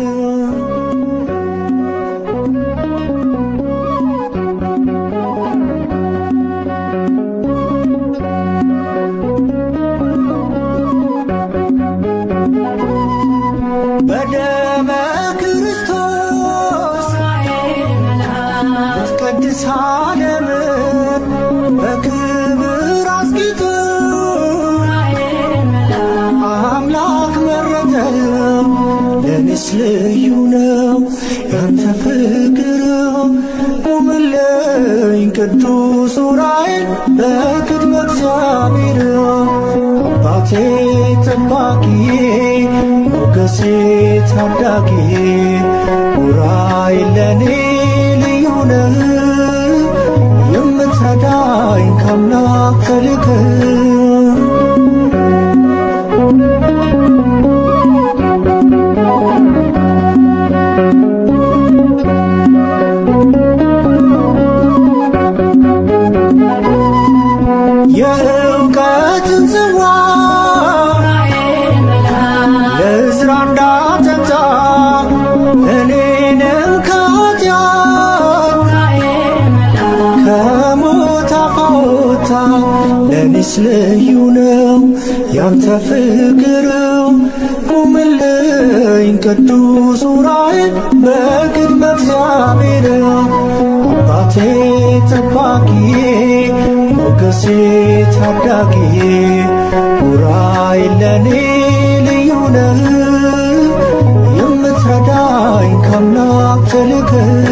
በደመ ክርስቶስ ትቀድስ ዓለምን በክብር አስጊጥ ልዩ ነው ያንተ ፍቅር ቁምልኝ ቅዱስ ዑራኤል በቅድመ እግዚአብሔር አባቴ ጠባቂዬ ሞገሴ ታዳጊዬ ዑራኤል ለኔ ልዩ ነህ የምትረዳኝ ከአምላክ ተልከህ የእውቀትን ጽዋ ለዕዝራ እንዳጠጣ እኔንም ከኃጢአት ከሞት አወጣ ለኔስ ልዩ ነው ያንተ ፍቅር ቁምልኝ ቅዱስ ዑራኤል በቅድመ እግዚአብሔር አባቴ ጠባቂዬ ሞገሴ ታዳጊዬ ዑራኤል ለኔ ልዩ ነህ የምትረዳኝ ከአምላክ ተልከህ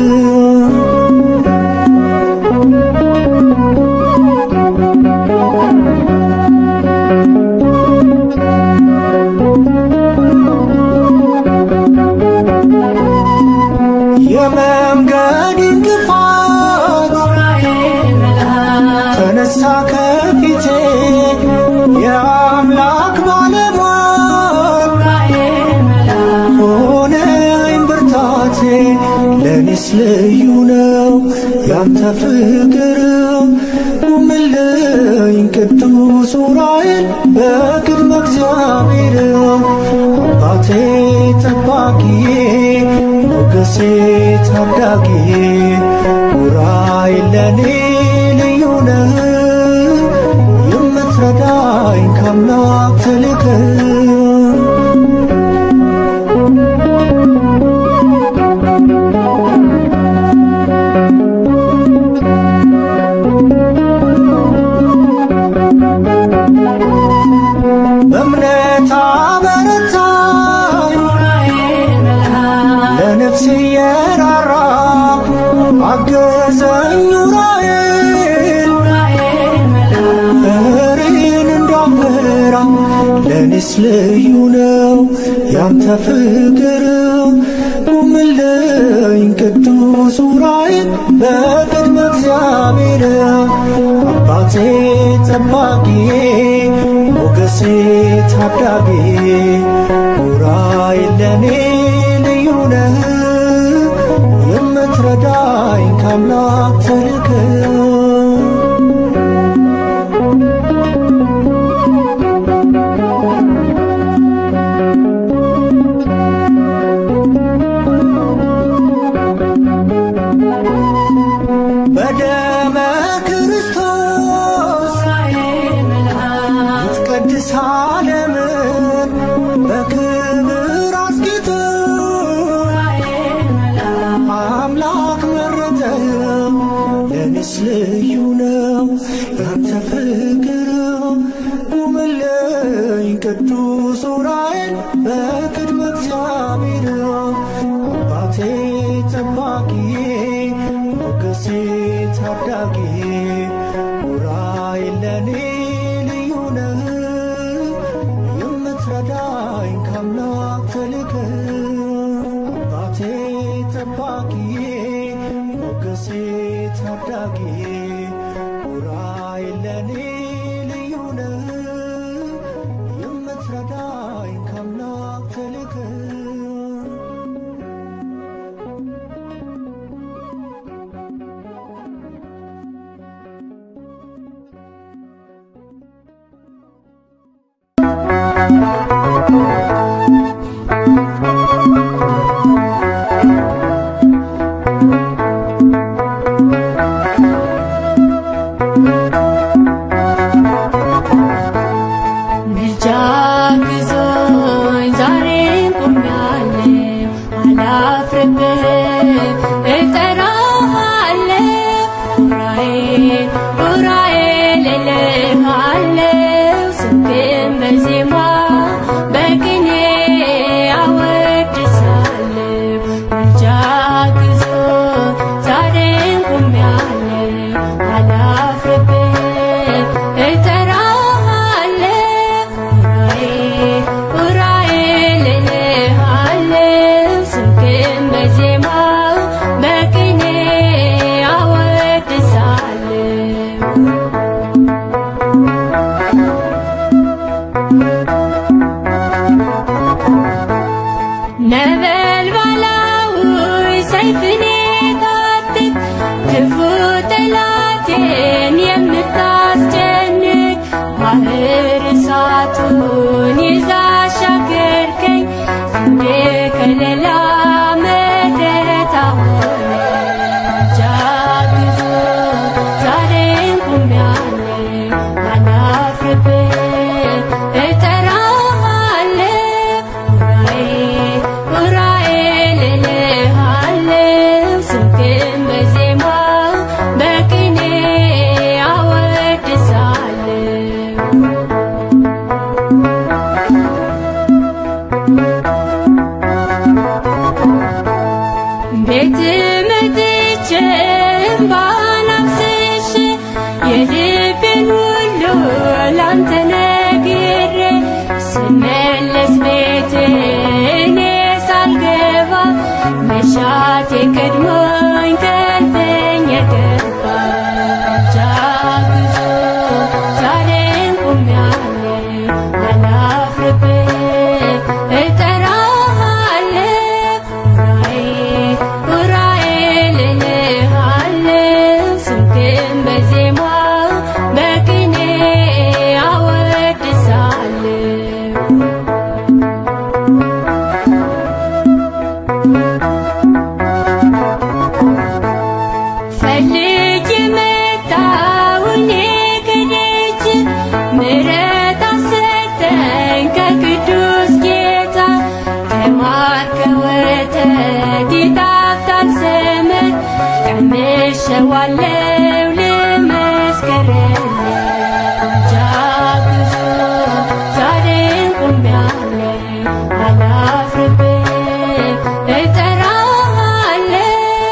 የመንገድ እንቅፋት ተነሳ ከፊቴ የአምላክ ባለሟል ሆነኝ ብርታቴ ለኔስ ልዩ ነው ያንተ ፍቅር ቁምልኝ ቅዱስ ዑራኤል በቅድመ እግዚአብሔር አባቴ ጠባቂዬ ሞገሴ ታዳጊዬ ዑራኤል ለኔ ልዩ ነህ የምትረዳኝ ከአምላክ ተልከህ በእምነት አበረታኝ ለነፍሴ የራራ አገዘኝ ዑራኤል ፍሬን እንዳፈራ ለኔስ ልዩ ነው ያንተ ፍቅር ቁምልኝ ቅዱስ ዑራኤል በቅድመ እግዚአብሔር አባቴ ጠባቂዬ ሞገሴ ታዳጊዬ ዑራኤል ለኔ ልዩ ነህ የምትረዳኝ ከአምላክ ተልከህ በደመ ክርስቶስ ልትቀድስ ዓለምን በክብር አስጌጥ አምላክ መረጠህ ለኔስ ልዩ ነው ያንተ ፍቅር ቁምልኝ ቅዱስ ዑራኤል በቅድመ እግዚአብሔር አባቴ ጠባቂዬ ሞገሴ ታዳጊዬ ዑራኤል ለኔ ልዩ ነህ የምትረዳኝ ከአምላክ ተልከህ አባቴ ጠባቂዬ ሞገሴ ታዳጊዬ ዑራኤል ለኔ ልዩ ነህ የምትረዳኝ ከአምላክ ተልከህ ዑራኤል እልሃለሁ ስምህን በዜማ በቅኔ የልቤን ሁሉ ላንተ ነግሬ ስመለስ ቤት እኔ ሳልገባ መሻቴ ቀድሞኝ ከልበኝ የገባ ጃግዞ ዛሬም ቆሜያለሁ አላፍርብህ እጠራሃለሁ ኡራኤል እልሃለሁ ስምህን በዜማ በቅኔ አወድሳለሁ ፈልጌ መጣሁ እኔ ከደጅ ምሕረት ሰጠኝ ከቅዱስ ጌታ ከማር ከወተት ይጣፍጣል ስምህ ቀምሼዋለሁ ልመስክርልህ ጃግዞ ዛሬም ቆሜያለሁ አላፍርብህ እጠራሃለሁ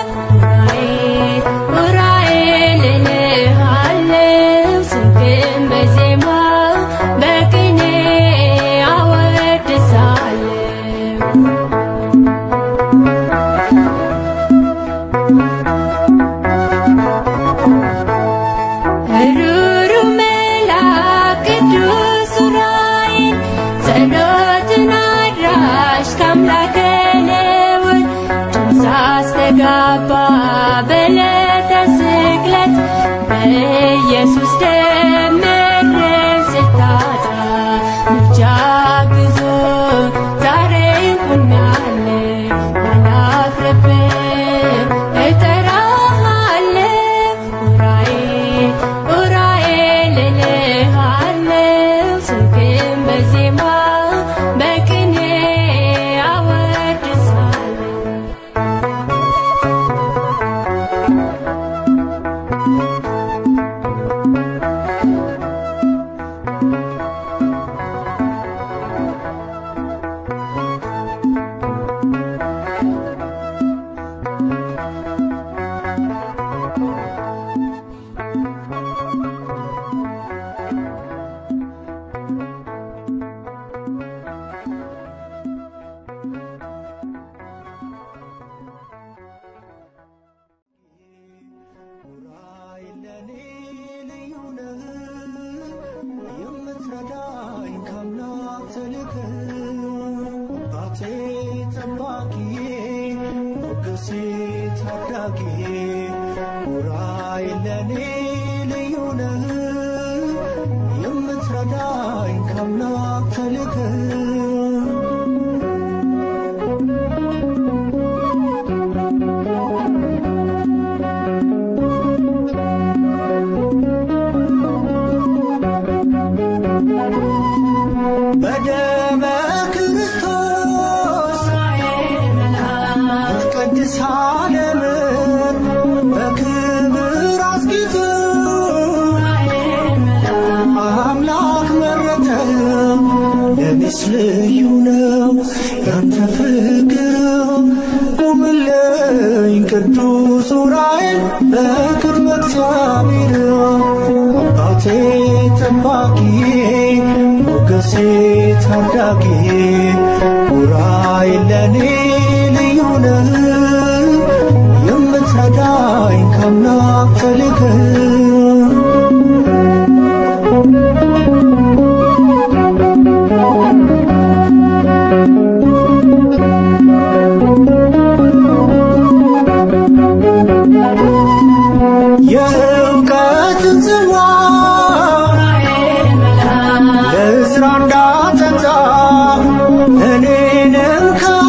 ኡራኤል እልሃለሁ ስምህን በዜማ በቅኔ አወድሳለሁ ሩሩ መልአክ ቅዱስ ኡራኤል ጸሎትን አድራሽ ከአምላከ ልዑል ድምፅ አስተጋባ በዕለተ ስቅለት በኢየሱስ ደም ምድርን ስታጣ ምልጃ ግዞ ዛሬም ቆሜያለሁ አላፍርብህ እጠራሃለሁ ኡራኤል እልሃለሁ ስምህን በዜማ በቅኔ አወድሳለሁ ኡራኤል ለኔ ልዩ ነህ የምትረዳኝ ከአምላክ ተልከህ አባቴ ጠባቂዬ ሞገሴ ታዳጊዬ ኡራኤል ለኔ ልዩ ነህ የምትረዳኝ ከአምላክ ተልከህ በደመ ክርስቶስ ትቀድስ ዓለምን በክብር አስጊጥ አምላክ መረጠህ ለኔስ ልዩ ነው ያንተ ፍቅር ቁምልኝ ቅዱስ ኡራኤል በቅድመ እግዚአብሔር አባቴ ጠባቂዬ ሞገሴ ታዳጊዬ ኡራኤል ለኔ ልዩ ነህ የምትረዳኝ ከአምላክ ተልከህ የእውቀትን ጽዋ ለእስራ እንዳጠጣ እኔንም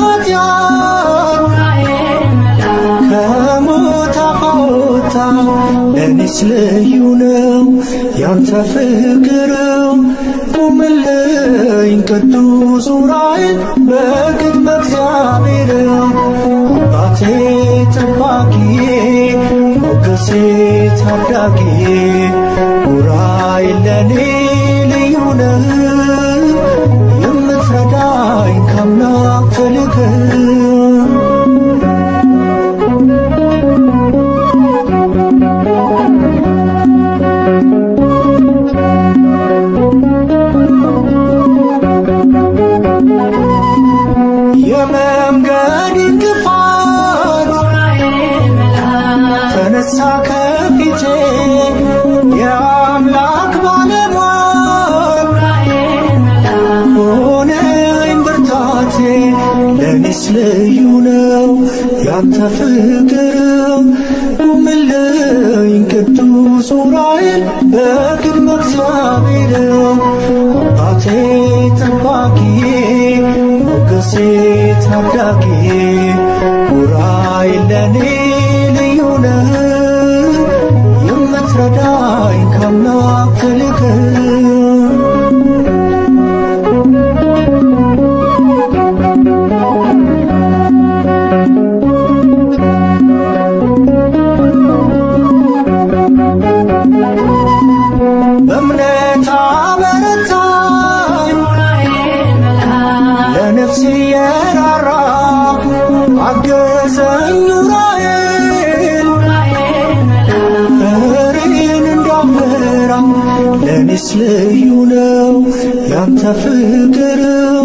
ከኃጢአት ከሞት አፍ አወጣ ለኔስ ልዩ ነው ያንተ ፍቅር ቁምልኝ ቅዱስ ኡራኤል በቅድመ እግዚአብሔር አባቴ ጠባቂዬ ሞገሴ ታዳጊዬ ኡራኤል ለኔ ልዩ ነህ የምትረዳኝ ከአምላክ ተልከህ ለኔስ ልዩ ነው ያንተ ፍቅር ቁምልኝ ቅዱስ ዑራኤል በቅድመ እግዚአብሔር አባቴ ጠባቂ ሞገሴ ታዳጊ ዑራኤል ለኔ ልዩ ነው የምትረዳኝ ከአምላክ ተልከህ በእምነት አበረታኝ ለነፍሴ የራራ አገዘኝ ዑራኤል ፍሬን እንዳፈራ ለኔስ ልዩ ነው ያንተ ፍቅር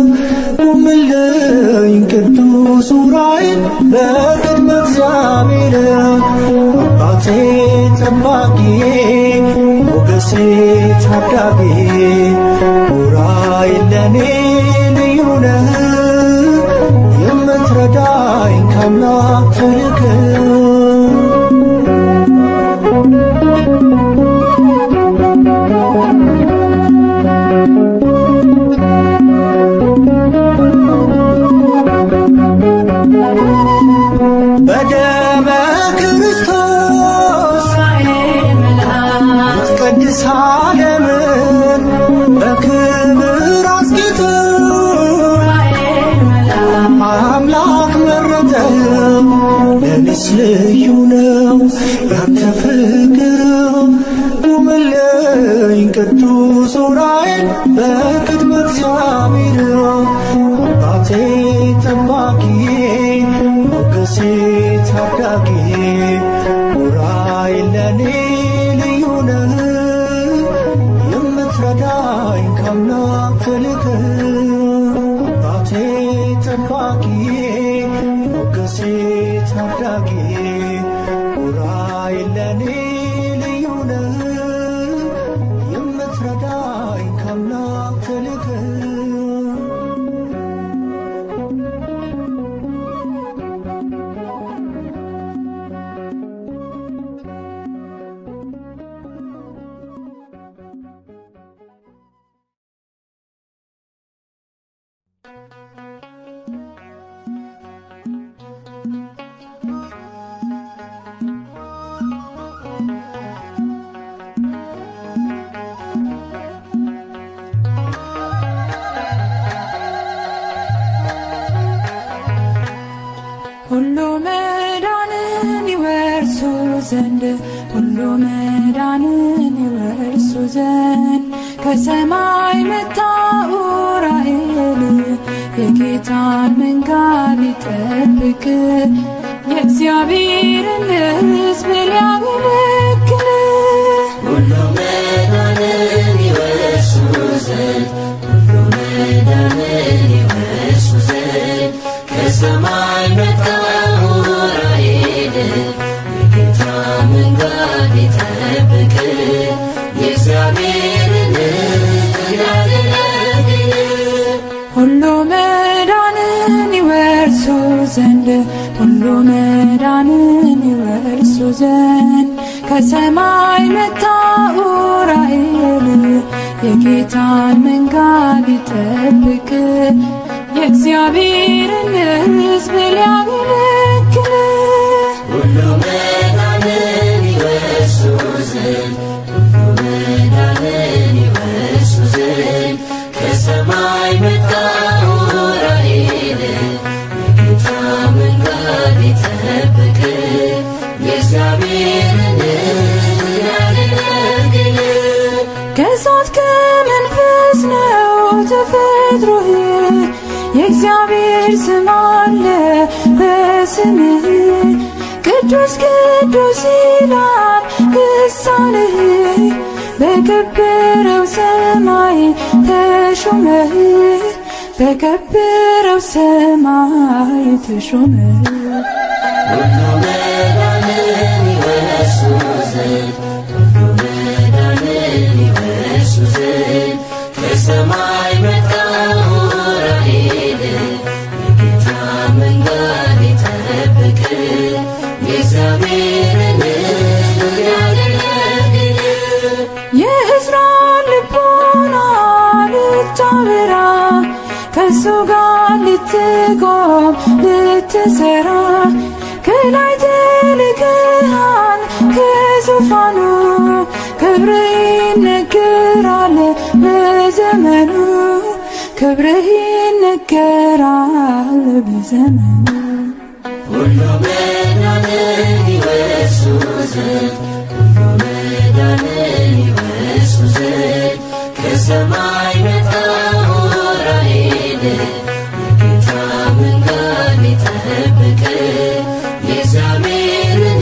ቁምልኝ ቅዱስ ዑራኤል በቅድመ እግዚአብሔር አባቴ ጠባቂ ሞገሴ ታዳጊ ዑራኤል ለኔ ልዩ ነው የምትረዳኝ ከአምላክ ተልከህ በደመ ክርስቶስ ልትቀድስ ዓለምን በክብር አስጌጥ አምላክ መረጠህ ለኔስ ልዩ ነው ያንተ ፍቅር ቁምልኝ ቅዱስ ዑራኤል በቅድመ እግዚአብሔር አባቴ ጠባቂ ሞገሴ ታዳጊ ዑራኤል ለኔ ልዩ ነው የምትረዳኝ ከአምላክ ተልከህ አባቴ ጠባቂ ሞገሴ ታዳጊ ዑራኤል ለኔ ልዩ ነው የምትረዳኝ ከአምላክ ተልከህ ሁሉ መዳንን ይወርሱ ዘንድ ሁሉ መዳንን ይወርሱ ዘንድ ከሰማይ መጣ ዑራኤል የጌታን መንጋን ሊጠብቅ የእግዚአብሔርን ሕዝብ ሊያገለግል ሁሉ መዳንን ይወርሱ ዘንድ ሁሉ መዳንን ይወርሱ ዘንድ ከሰማይ መጣ ዑራኤል የጌታ መንጋን ሊጠብቅ የእግዚአብሔርን ሕዝብ ሊያገለግል ሁሉ መዳንን ይወርሱ ዘንድ ሁሉ መዳንን ይወርሱ ዘንድ ከሰማይ መጣ ዑራኤል የጌታን መንጋን ሊጠብቅ የእግዚአብሔርን ሕዝብ ሊያገለግል ሁሉ መዳንን ይወርሱ ዘንድ ሁሉ መዳንን ይወርሱ ዘንድ ከሰማይ መጣ ዑራኤል የጌታ መንጋን ሊጠብቅ የእግዚአብሔርን ሕዝብ ሊያገለግል ከእሳት ከመንፈስ ነው ተፈጥሮህ የእግዚአብሔር ስም አለ በስምህ ቅዱስ ቅዱስ ይላል ልሳንህ በከበረው ሰማይ ተሾመህ በከበረው ሰማይ ተሾመህ ሁሉ መዳንን ይወርሱ ዘንድ ሁሉ መዳንን ይወርሱ ዘንድ ከሰማይ መጣ ዑራኤል የጌታ ልትሰራ ከላይ ተልከሃል ከዙፋኑ ክብርህ ይነገራል በዘመኑ ክብርህ ይነገራል በዘመኑ ሁሉ መዳንን ይወርሱ ዘንድ ሁሉ መዳንን ይወርሱ ዘንድ ከሰማይ መጣ ዑራኤል የጌታ መንገድ ሊጠብቅ የእግዚአብሔርን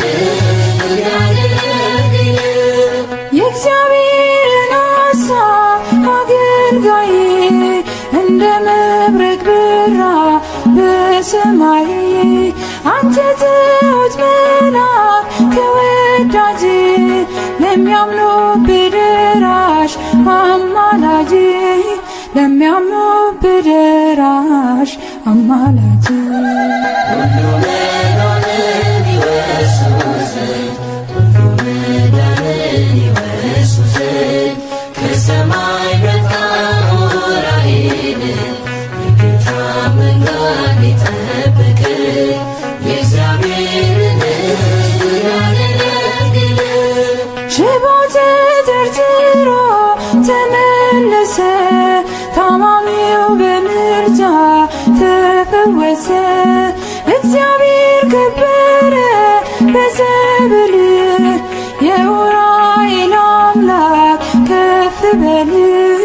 ያገለግል የእግዚአብሔርን ሐሳብ አገልጋይ እንደ መብረቅ በራ በሰማይ አንተ ትሁት መልአክ ከወዳጅ ለሚያምኑብህ ደራሽ አማላጅ ለሚያምኑብህ ደራሽ አማላጅ ሁሉ መዳንን ይወርሱ ዘንድ ሁሉ መዳንን ይወርሱ ዘንድ ከሰማይ መጣ ዑራኤል የጌታ መንገድ ሊጠብቅ የእግዚአብሔርን ያገለግል ሽባው ተተርትሮ ተመለሰ ታማሚው በምርጃ ተፈወሰ እግዚአብሔር ከበረ በዘብል የዑራኤል አምላክ ከፍ በል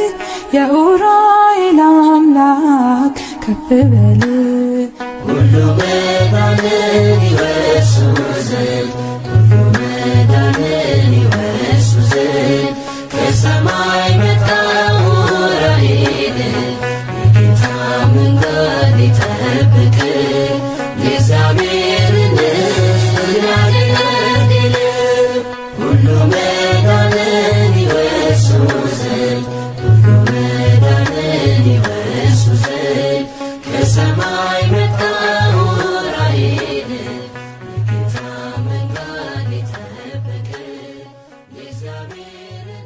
የዑራኤል አምላክ ከፍ በል ሁሉ መዳንን ይወርሱ ዘንድ ሁሉ መዳንን ይወርሱ ዘንድ ከሰማይ መጣ ዑራኤል የጌታ መንገድ ሊጠብቅ የእግዚአብሔርን ያገለግል ሁሉ መዳንን ይወርሱ ዘንድ ሁሉ መዳንን ይወርሱ ዘንድ ከሰማይ መጣ ዑራኤል የጌታ መንገድ ሊጠብቅ የእግዚአብሔርን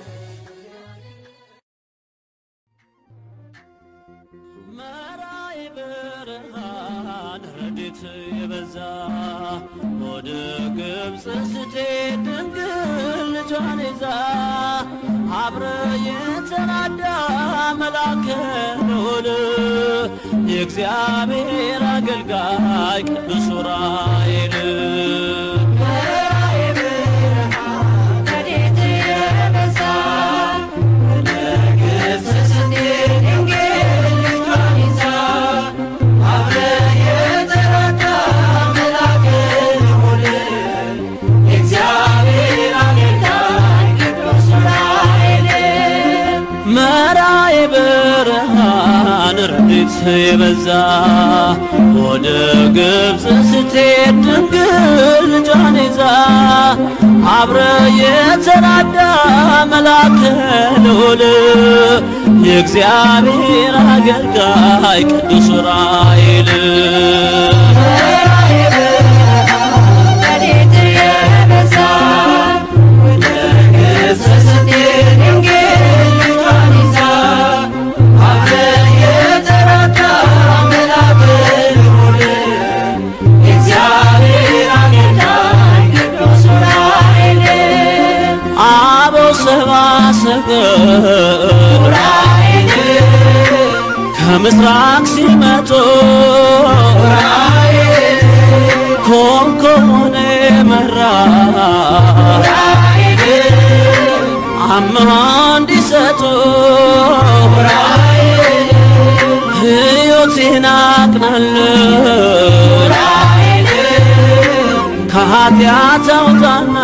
መራይ ብርሃን ረድኤት የበዛ ወደ ግብፅ ስትሄድ ድንግል ልጇን ይዛ አብረ የተናዳ መልአከ ልዑል የእግዚአብሔር አገልጋይ ቅዱስ ዑራኤል መራይ ብርሃን ረድኤት የበዛ ወደ ግብፅ ስትሄድ ድንግል ልጇን ይዛ አብረ የተናዳ መልአከ ልዑል የእግዚአብሔር አገልጋይ ቅዱስ ዑራኤል ዑራኤል ከምስራቅ ሲመጡ ዑራኤል ኮንኮኔ መራ ዑራኤል አምሃ እንዲሰጡ ዑራኤል ሕይወቴን አቅናለ ዑራኤል ከኃጢአት አውጣና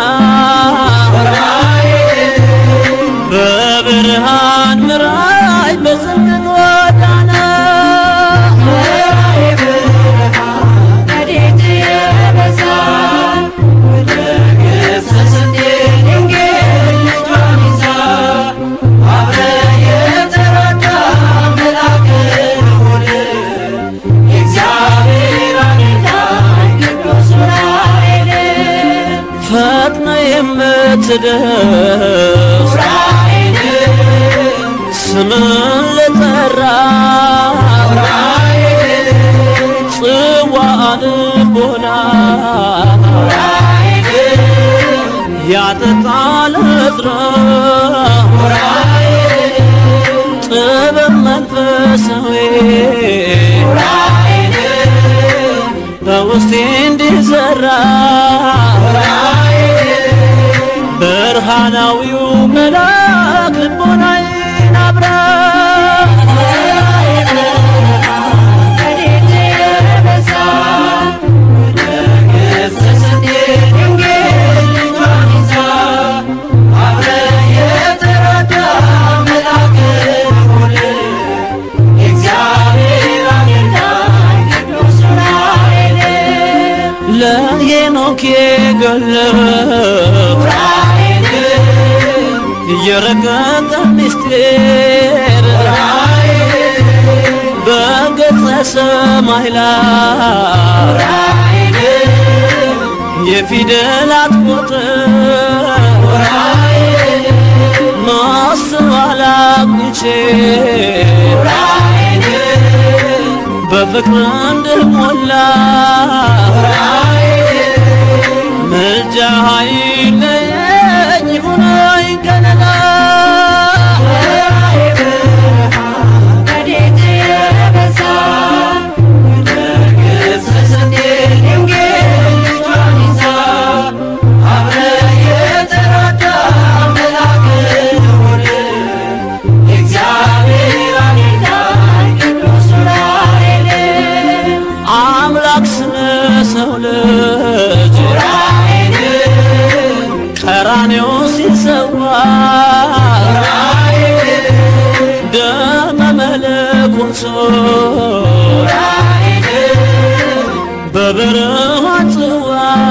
በብርሃን ምራይ በጽድቅ ጎዳና ረድኤት የበዛ ወደ ግብፅ ስትሄድ ድንግል ልጇን ይዛ አብረ የተናዳ መልአከ ልዑል የእግዚአብሔር አገልጋይ ቅዱስ ዑራኤል ፈጥነ የምትደርስ ስምን ለጠራ ዑራኤል ጽዋን ያጠጣል እዝራ ጥበብ መንፈሳዊ በውስጤ እንዲዘራ ብርሃናዊው መልአክ ልቦናዬን አብራ ለሄኖክ የገለጠ የረቀቀ ምስጢር በገጸ ሰማይ ላይ የፊደላት ቁጥር ማስተዋል አግኝቼ በፍቅር እንድሞላ ምልጃ ኃይለኝ ሆነኝ ገለላ አምላክ ስለ ሰው ልጅ ቀራንዮ ሲሰዋ ደመ መለኮት በብርሃን ጽዋ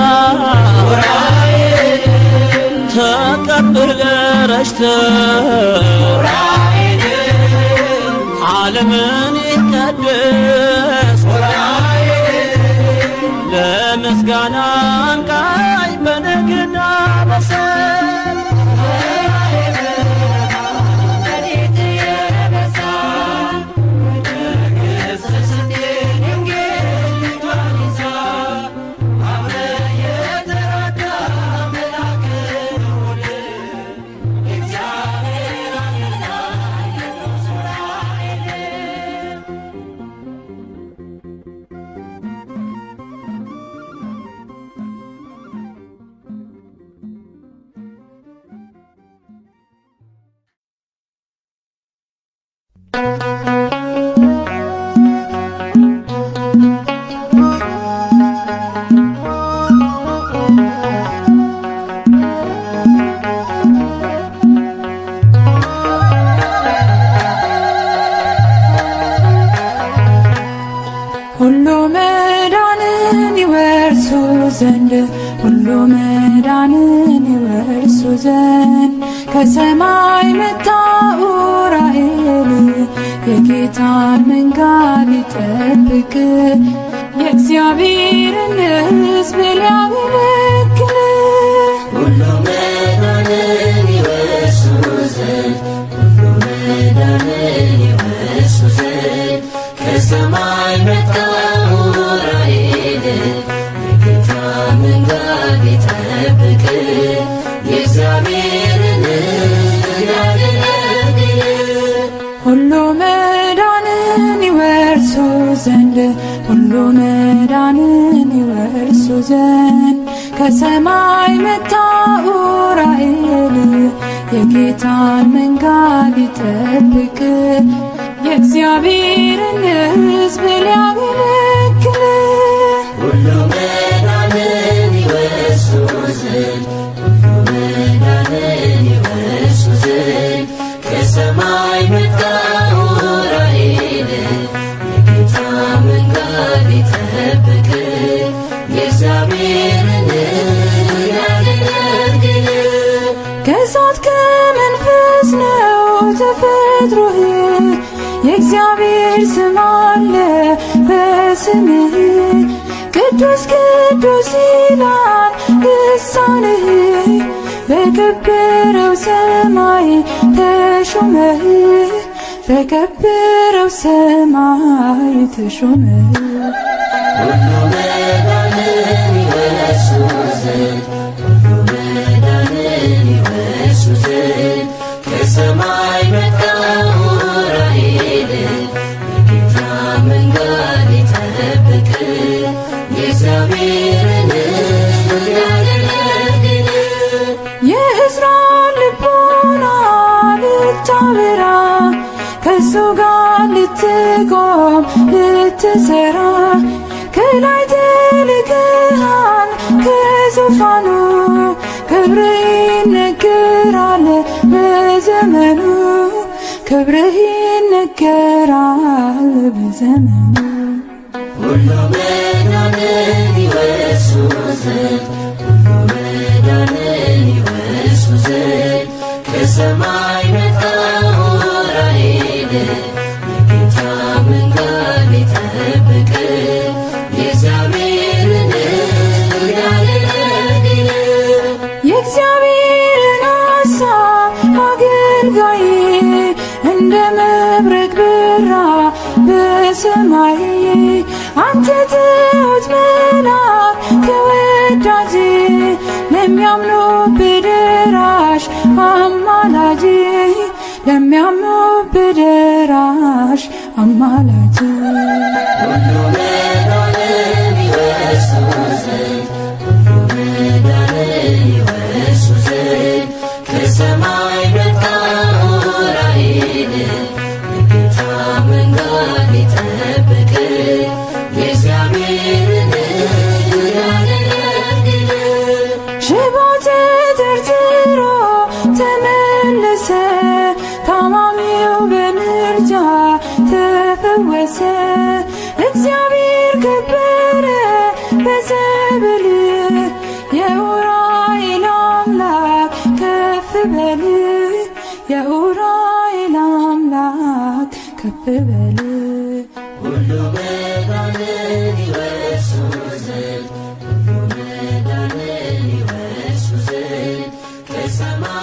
ተቀብለ ረሽተ ዓለምን ይቀድስ ለምስጋና አንቃኝ በነግና በሰል ሁሉ መዳንን ይወርሱ ዘንድ ሁሉ መዳንን ይወርሱ ዘንድ ከሰማይ መጣ ኡራኤል የጌታን መንጋን ሊጠብቅ የእግዚአብሔርን ሕዝብ ሊያገለግል ሁሉ መዳንን ይወርሱ ዘንድ ሁሉ መዳንን ይወርሱ ዘንድ ከሰማይ መጣ ኡራኤል የጌታን መንጋን ሊጠብቅ የእግዚአብሔርን ሕዝብ ሊያገለግል ሁሉ መዳንን ይወርሱ ዘንድ ሁሉ መዳንን ይወርሱ ዘንድ ከሰማይ መጣ ኡራኤል የጌታን መንጋን ሊጠብቅ የእግዚአብሔርን ሕዝብ ሊያገለግል ሁሉ መዳንን ይወርሱ ዘንድ ሁሉ መዳንን ይወርሱ ዘንድ ከሰማይ መጣ ኡራኤል የጌታን መንጋን ሊጠብቅ የእግዚአብሔርን ሕዝብ ሊያገለግል ከእሳት ከመንፈስ ነው ተፈጥሮህ የእግዚአብሔር ስም አለ በስምህ ቅዱስ ቅዱስ ይላል ልሳንህ በከበረው ሰማይ ተሾመህ በከበረው ሰማይ ተሾመህ ሁሉ መዳንን ይወርሱ ዘንድ ሁሉ መዳንን ከሰማይ መጣው ራሔል የጌታ መንገድ ሊጠብቅ የእግዚአብሔርን ሕዝብ ሊያገለግል የእስራኤል ልቦና ልታበራ ከሱ ጋር ልትቆም ልትሰራ ከላይ ተልከሃል ከዙፋኑ ክብርህ ይነገራል በዘመኑ ክብርህ ይነገራል በዘመኑ ሁሉ መዳንን ይወርሱ ዘንድ ሁሉ መዳንን ይወርሱ ዘንድ ከሰማይ መጣው ራሔል የጌታ መንገድ ሊጠብቅ የእግዚአብሔርን ሕዝብ ሊያገለግል የእግዚአብሔርን ሐሳብ አገልጋይ እንደ መብረቅ በራ በሰማይ አንተ ትሑት መልአክ ተወዳጅ ለሚያምኑብህ ደራሽ አማላጅ ለሚያምኑብህ ደራሽ አማላጅ ሁሉ መዳንን ይወርሱ ዘንድ ሁሉ መዳንን ይወርሱ ዘንድ ከሰማይ መጣው ራሔል የጌታ መንገድ ሊጠብቅ የእግዚአብሔርን ሕዝብ ሊያገለግል ሽባው ተተርትሮ ተመለሰ ታማሚው በምልጃ ተፈወሰ እግዚአብሔር ከበረ በዘብል የኡራኤል አምላክ ከፍ በል የኡራኤል አምላክ ከፍ በል ሁሉ መዳንን ይወርሱ ዘንድ ሁሉ መዳንን ይወርሱ ዘንድ ከሰማይ